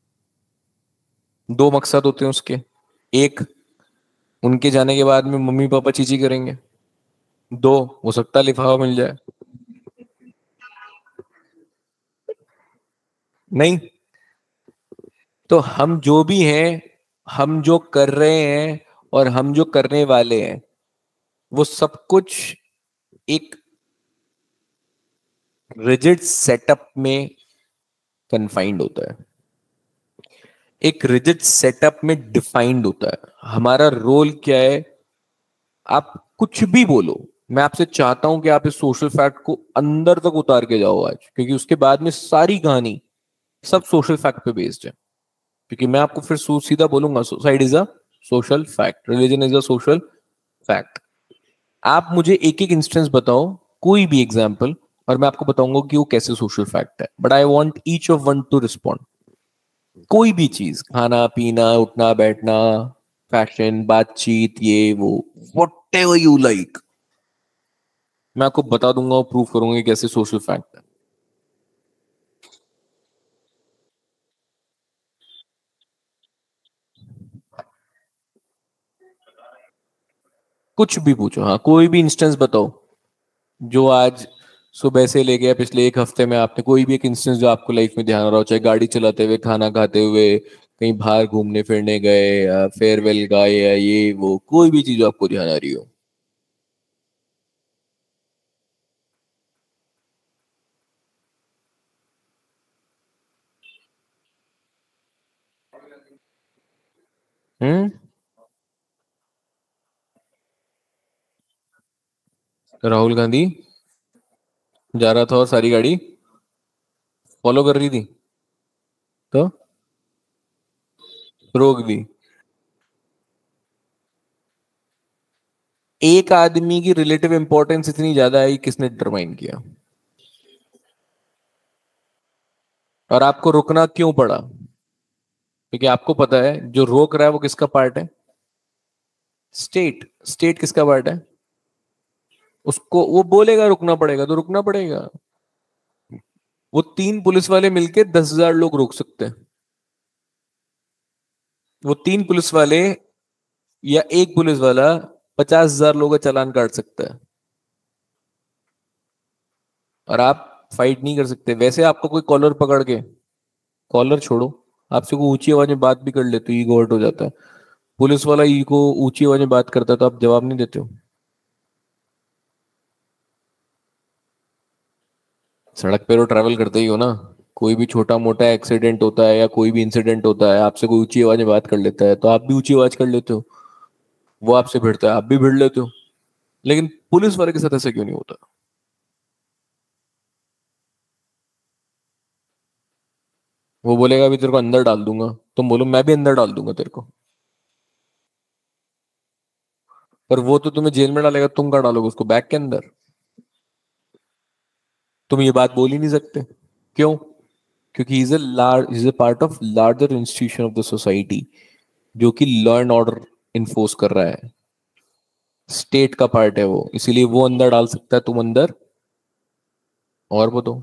[SPEAKER 1] दो मकसद होते हैं उसके. एक, उनके जाने के बाद में मम्मी पापा चीची करेंगे. दो, हो सकता है लिफाफा मिल जाए. नहीं. तो हम जो भी हैं, हम जो कर रहे हैं और हम जो करने वाले हैं, वो सब कुछ एक रिजिड सेटअप में कन्फाइंड होता है. एक रिजिड सेटअप में डिफाइंड होता है। हमारा रोल क्या है? आप कुछ भी बोलो, मैं आपसे चाहता हूं कि आप इस सोशल फैक्ट को अंदर तक उतार के जाओ आज, क्योंकि उसके बाद में सारी कहानी सब सोशल फैक्ट पे बेस्ड है। क्योंकि मैं आपको फिर सीधा बोलूंगा, society is a social fact, religion is a social fact. आप मुझे एक एक इंस्टेंस बताओ, कोई भी एग्जाम्पल, और मैं आपको बताऊंगा कि वो कैसे सोशल फैक्ट है। But I want each of one to respond. कोई भी चीज, खाना पीना, उठना बैठना, फैशन, बातचीत, ये वो, वट एवर यू लाइक, मैं आपको बता दूंगा और प्रूव करूंगा कि कैसे सोशल फैक्ट है। कुछ भी पूछो, हाँ, कोई भी इंस्टेंस बताओ जो आज सुबह से लेके या पिछले एक हफ्ते में आपने कोई भी एक इंस्टेंस जो आपको लाइफ में ध्यान आ रहा हो, चाहे गाड़ी चलाते हुए, खाना खाते हुए, कहीं बाहर घूमने फिरने गए, या फेयरवेल गए, या ये वो, कोई भी चीज जो आपको ध्यान आ रही हो। हम्म। राहुल गांधी जा रहा था और सारी गाड़ी फॉलो कर रही थी, तो रोक दी। एक आदमी की रिलेटिव इंपॉर्टेंस इतनी ज्यादा है, किसने डिटरमाइन किया? और आपको रुकना क्यों पड़ा? क्योंकि आपको पता है जो रोक रहा है वो किसका पार्ट है? स्टेट। स्टेट किसका पार्ट है? उसको वो बोलेगा रुकना पड़ेगा तो रुकना पड़ेगा। वो तीन पुलिस वाले मिलके 10,000 लोग रोक सकते हैं। वो तीन पुलिस वाले या एक पुलिस वाला 50,000 लोगों का चालान काट सकता है, और आप फाइट नहीं कर सकते। वैसे आपको कोई कॉलर पकड़ के, कॉलर छोड़ो, आपसे कोई ऊंची आवाज में बात भी कर ले तो ईगो हर्ट हो जाता है। पुलिस वाला ईगो ऊंची आवाज में बात करता है तो आप जवाब नहीं देते हो। सड़क पे तो ट्रैवल करते ही हो ना। कोई भी छोटा मोटा एक्सीडेंट होता है या कोई भी इंसिडेंट होता है, आपसे कोई ऊंची आवाज में बात कर लेता है तो आप भी ऊंची आवाज कर लेते हो। वो आपसे भिड़ता है, आप भी भिड़ लेते हो। लेकिन पुलिस वाले के साथ ऐसा क्यों नहीं होता? वो बोलेगा अभी तेरे को अंदर डाल दूंगा, तुम बोलो मैं भी अंदर डाल दूंगा तेरे को। पर वो तो तुम्हें जेल में डालेगा, तुम कहाँ डालोगे उसको? बैग के अंदर। तुम ये बात बोल ही नहीं सकते। क्यों? क्योंकि is a part of larger institution of the society, जो कि लॉ एंड ऑर्डर इन्फोर्स कर रहा है। स्टेट का पार्ट है वो, इसीलिए वो अंदर डाल सकता है, तुम अंदर। और बताओ।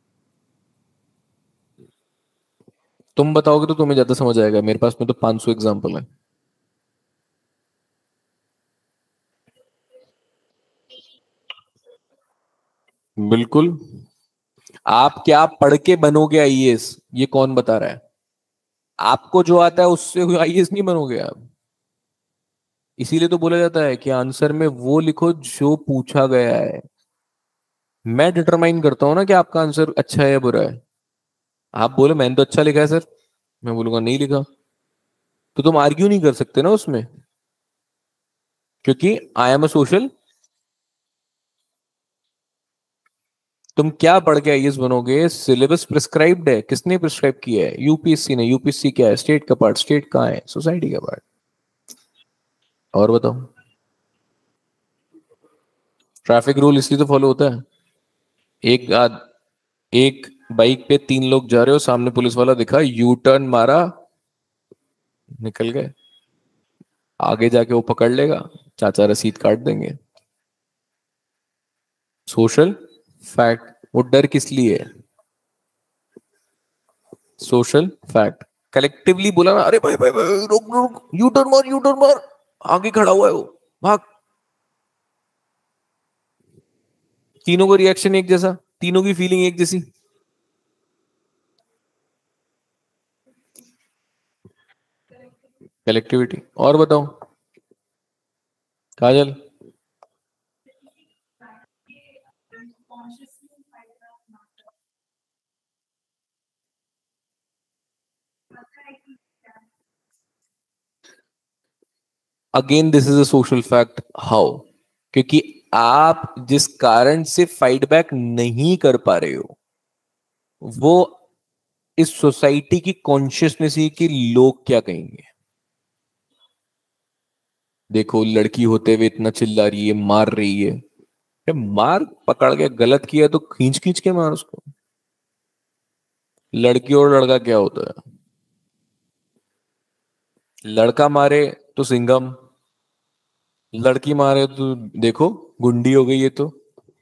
[SPEAKER 1] तुम बताओगे तो तुम्हें ज्यादा समझ आएगा, मेरे पास में तो 500 एग्जाम्पल है। बिल्कुल। आप क्या पढ़ के बनोगे आईएएस, ये कौन बता रहा है? आपको जो आता है उससे आईएएस नहीं बनोगे आप। इसीलिए तो बोला जाता है कि आंसर में वो लिखो जो पूछा गया है। मैं डिटरमाइन करता हूं ना कि आपका आंसर अच्छा है या बुरा है। आप बोले मैंने तो अच्छा लिखा है सर, मैं बोलूंगा नहीं लिखा। तो तुम आर्ग्यू नहीं कर सकते ना उसमें, क्योंकि आई एम अ सोशल। तुम क्या पढ़ के आईएएस बनोगे? सिलेबस प्रिस्क्राइब्ड है, किसने प्रिस्क्राइब किया है? यूपीएससी ने। यूपीएससी क्या है? स्टेट का पार्ट। स्टेट कहाँ है? सोसाइटी का पार्ट। और बताओ। ट्रैफिक रूल इसलिए तो फॉलो होता है। एक आद, एक बाइक पे तीन लोग जा रहे हो, सामने पुलिस वाला दिखा, यू टर्न मारा, निकल गए। आगे जाके वो पकड़ लेगा, चाचा रसीद काट देंगे। Social fact. वो डर किस लिए है? Social fact. कलेक्टिवली बोला ना, अरे भाई भाई भाई रुक रुक, यू टर्न मार, यू टर्न मार, आगे खड़ा हुआ है वो, भाग। तीनों को रिएक्शन एक जैसा, तीनों की फीलिंग एक जैसी। कलेक्टिविटी। और बताओ। Kajal. Again this is a social fact. How? क्योंकि आप जिस कारण से फाइट बैक नहीं कर पा रहे हो वो इस सोसाइटी की कॉन्शियसनेस ही कि लोग क्या कहेंगे। देखो लड़की होते हुए इतना चिल्ला रही है, मार रही है। मार, पकड़ के गलत किया तो खींच खींच के मार उसको। लड़की और लड़का क्या होता है? लड़का मारे तो सिंघम, लड़की मारे तो देखो गुंडी हो गई है। तो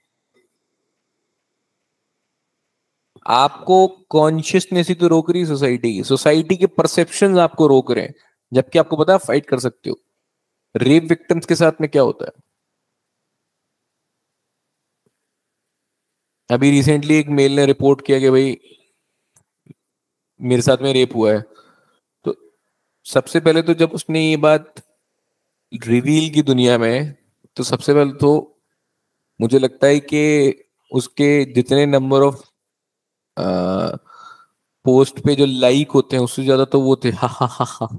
[SPEAKER 1] आपको कॉन्शियसनेस ही तो रोक रही है सोसाइटी की। सोसाइटी के परसेप्शंस आपको रोक रहे हैं, जबकि आपको पता है फाइट कर सकते हो। रेप विक्टिम्स के साथ में क्या होता है? अभी रिसेंटली एक मेल ने रिपोर्ट किया कि भाई मेरे साथ में रेप हुआ है। तो सबसे पहले तो जब उसने ये बात रिवील की दुनिया में, तो सबसे पहले तो मुझे लगता है कि उसके जितने नंबर ऑफ पोस्ट पे जो लाइक होते हैं उससे ज्यादा तो वो थे हा हा हा हा।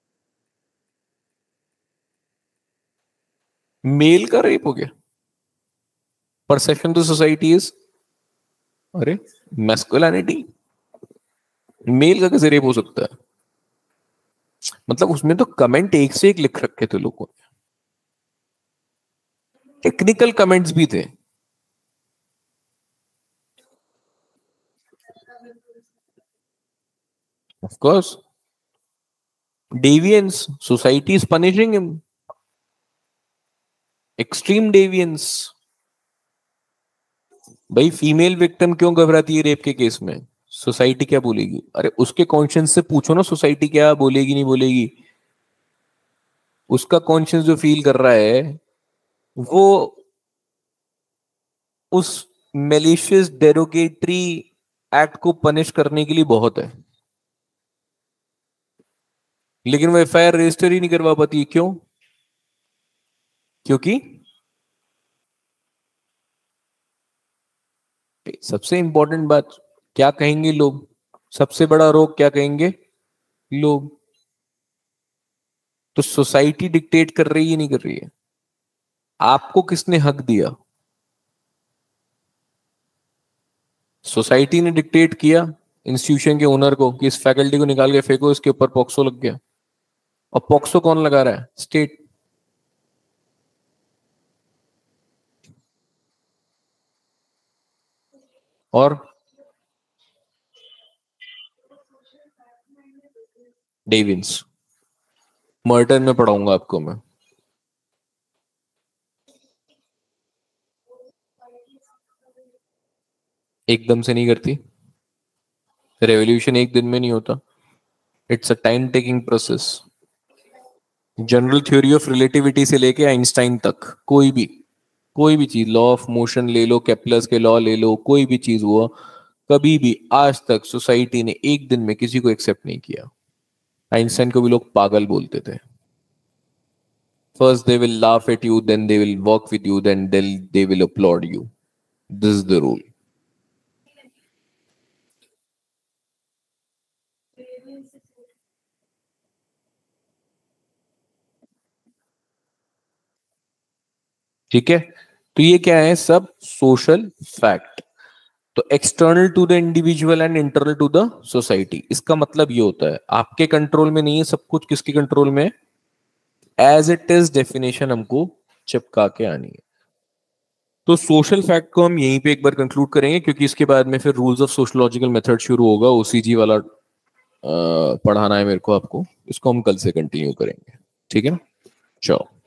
[SPEAKER 1] मेल का रेप हो गया। परसेप्शन टू सोसाइटी इज, अरे मैस्कुलिनिटी, मेल का कैसे रेप हो सकता है? मतलब उसमें तो कमेंट एक से एक लिख रखे थे लोगों ने, टेक्निकल कमेंट्स भी थे। Of course, deviance, society is punishing him, extreme deviance. भाई फीमेल विक्टिम क्यों घबराती है रेप के केस में? सोसाइटी क्या बोलेगी? अरे उसके कॉन्शियंस से पूछो ना, सोसाइटी क्या बोलेगी नहीं बोलेगी। उसका कॉन्शियंस जो फील कर रहा है वो उस मेलिशियस डेरोगेटरी एक्ट को पनिश करने के लिए बहुत है। लेकिन वो एफआईआर रजिस्टर ही नहीं करवा पाती। क्यों? क्योंकि सबसे इंपॉर्टेंट बात, क्या कहेंगे लोग? सबसे बड़ा रोग क्या कहेंगे लोग? तो सोसाइटी डिक्टेट कर रही है नहीं कर रही है? आपको किसने हक दिया? सोसाइटी ने डिक्टेट किया इंस्टीट्यूशन के ओनर को कि इस फैकल्टी को निकाल के फेंको, इसके ऊपर पॉक्सो लग गया। और पॉक्सो कौन लगा रहा है? स्टेट। और डेविंस, मर्टन में पढ़ाऊंगा आपको मैं। एकदम से नहीं करती, रेवोल्यूशन एक दिन में नहीं होता। It's a time taking process. General theory of relativity से लेके आइंस्टाइन तक, कोई भी चीज, लॉ ऑफ मोशन ले लो, केपलर्स के लॉ ले लो, कोई भी चीज हुआ, कभी भी आज तक सोसाइटी ने एक दिन में किसी को एक्सेप्ट नहीं किया। आइंस्टाइन को भी लोग पागल बोलते थे। First they will laugh at you, then they will walk with you, then they will upload you. This is the rule. ठीक है, तो ये क्या है? सब सोशल फैक्ट। तो external to the individual and internal to the society, इसका मतलब ये होता है आपके कंट्रोल में नहीं है सब कुछ, किसके कंट्रोल में? एज इट इज डेफिनेशन हमको चिपका के आनी है। तो सोशल फैक्ट को हम यहीं पे एक बार कंक्लूड करेंगे, क्योंकि इसके बाद में फिर रूल्स ऑफ सोशलॉजिकल मेथड शुरू होगा, ओसीजी वाला पढ़ाना है मेरे को आपको। इसको हम कल से कंटिन्यू करेंगे। ठीक है ना? चलो।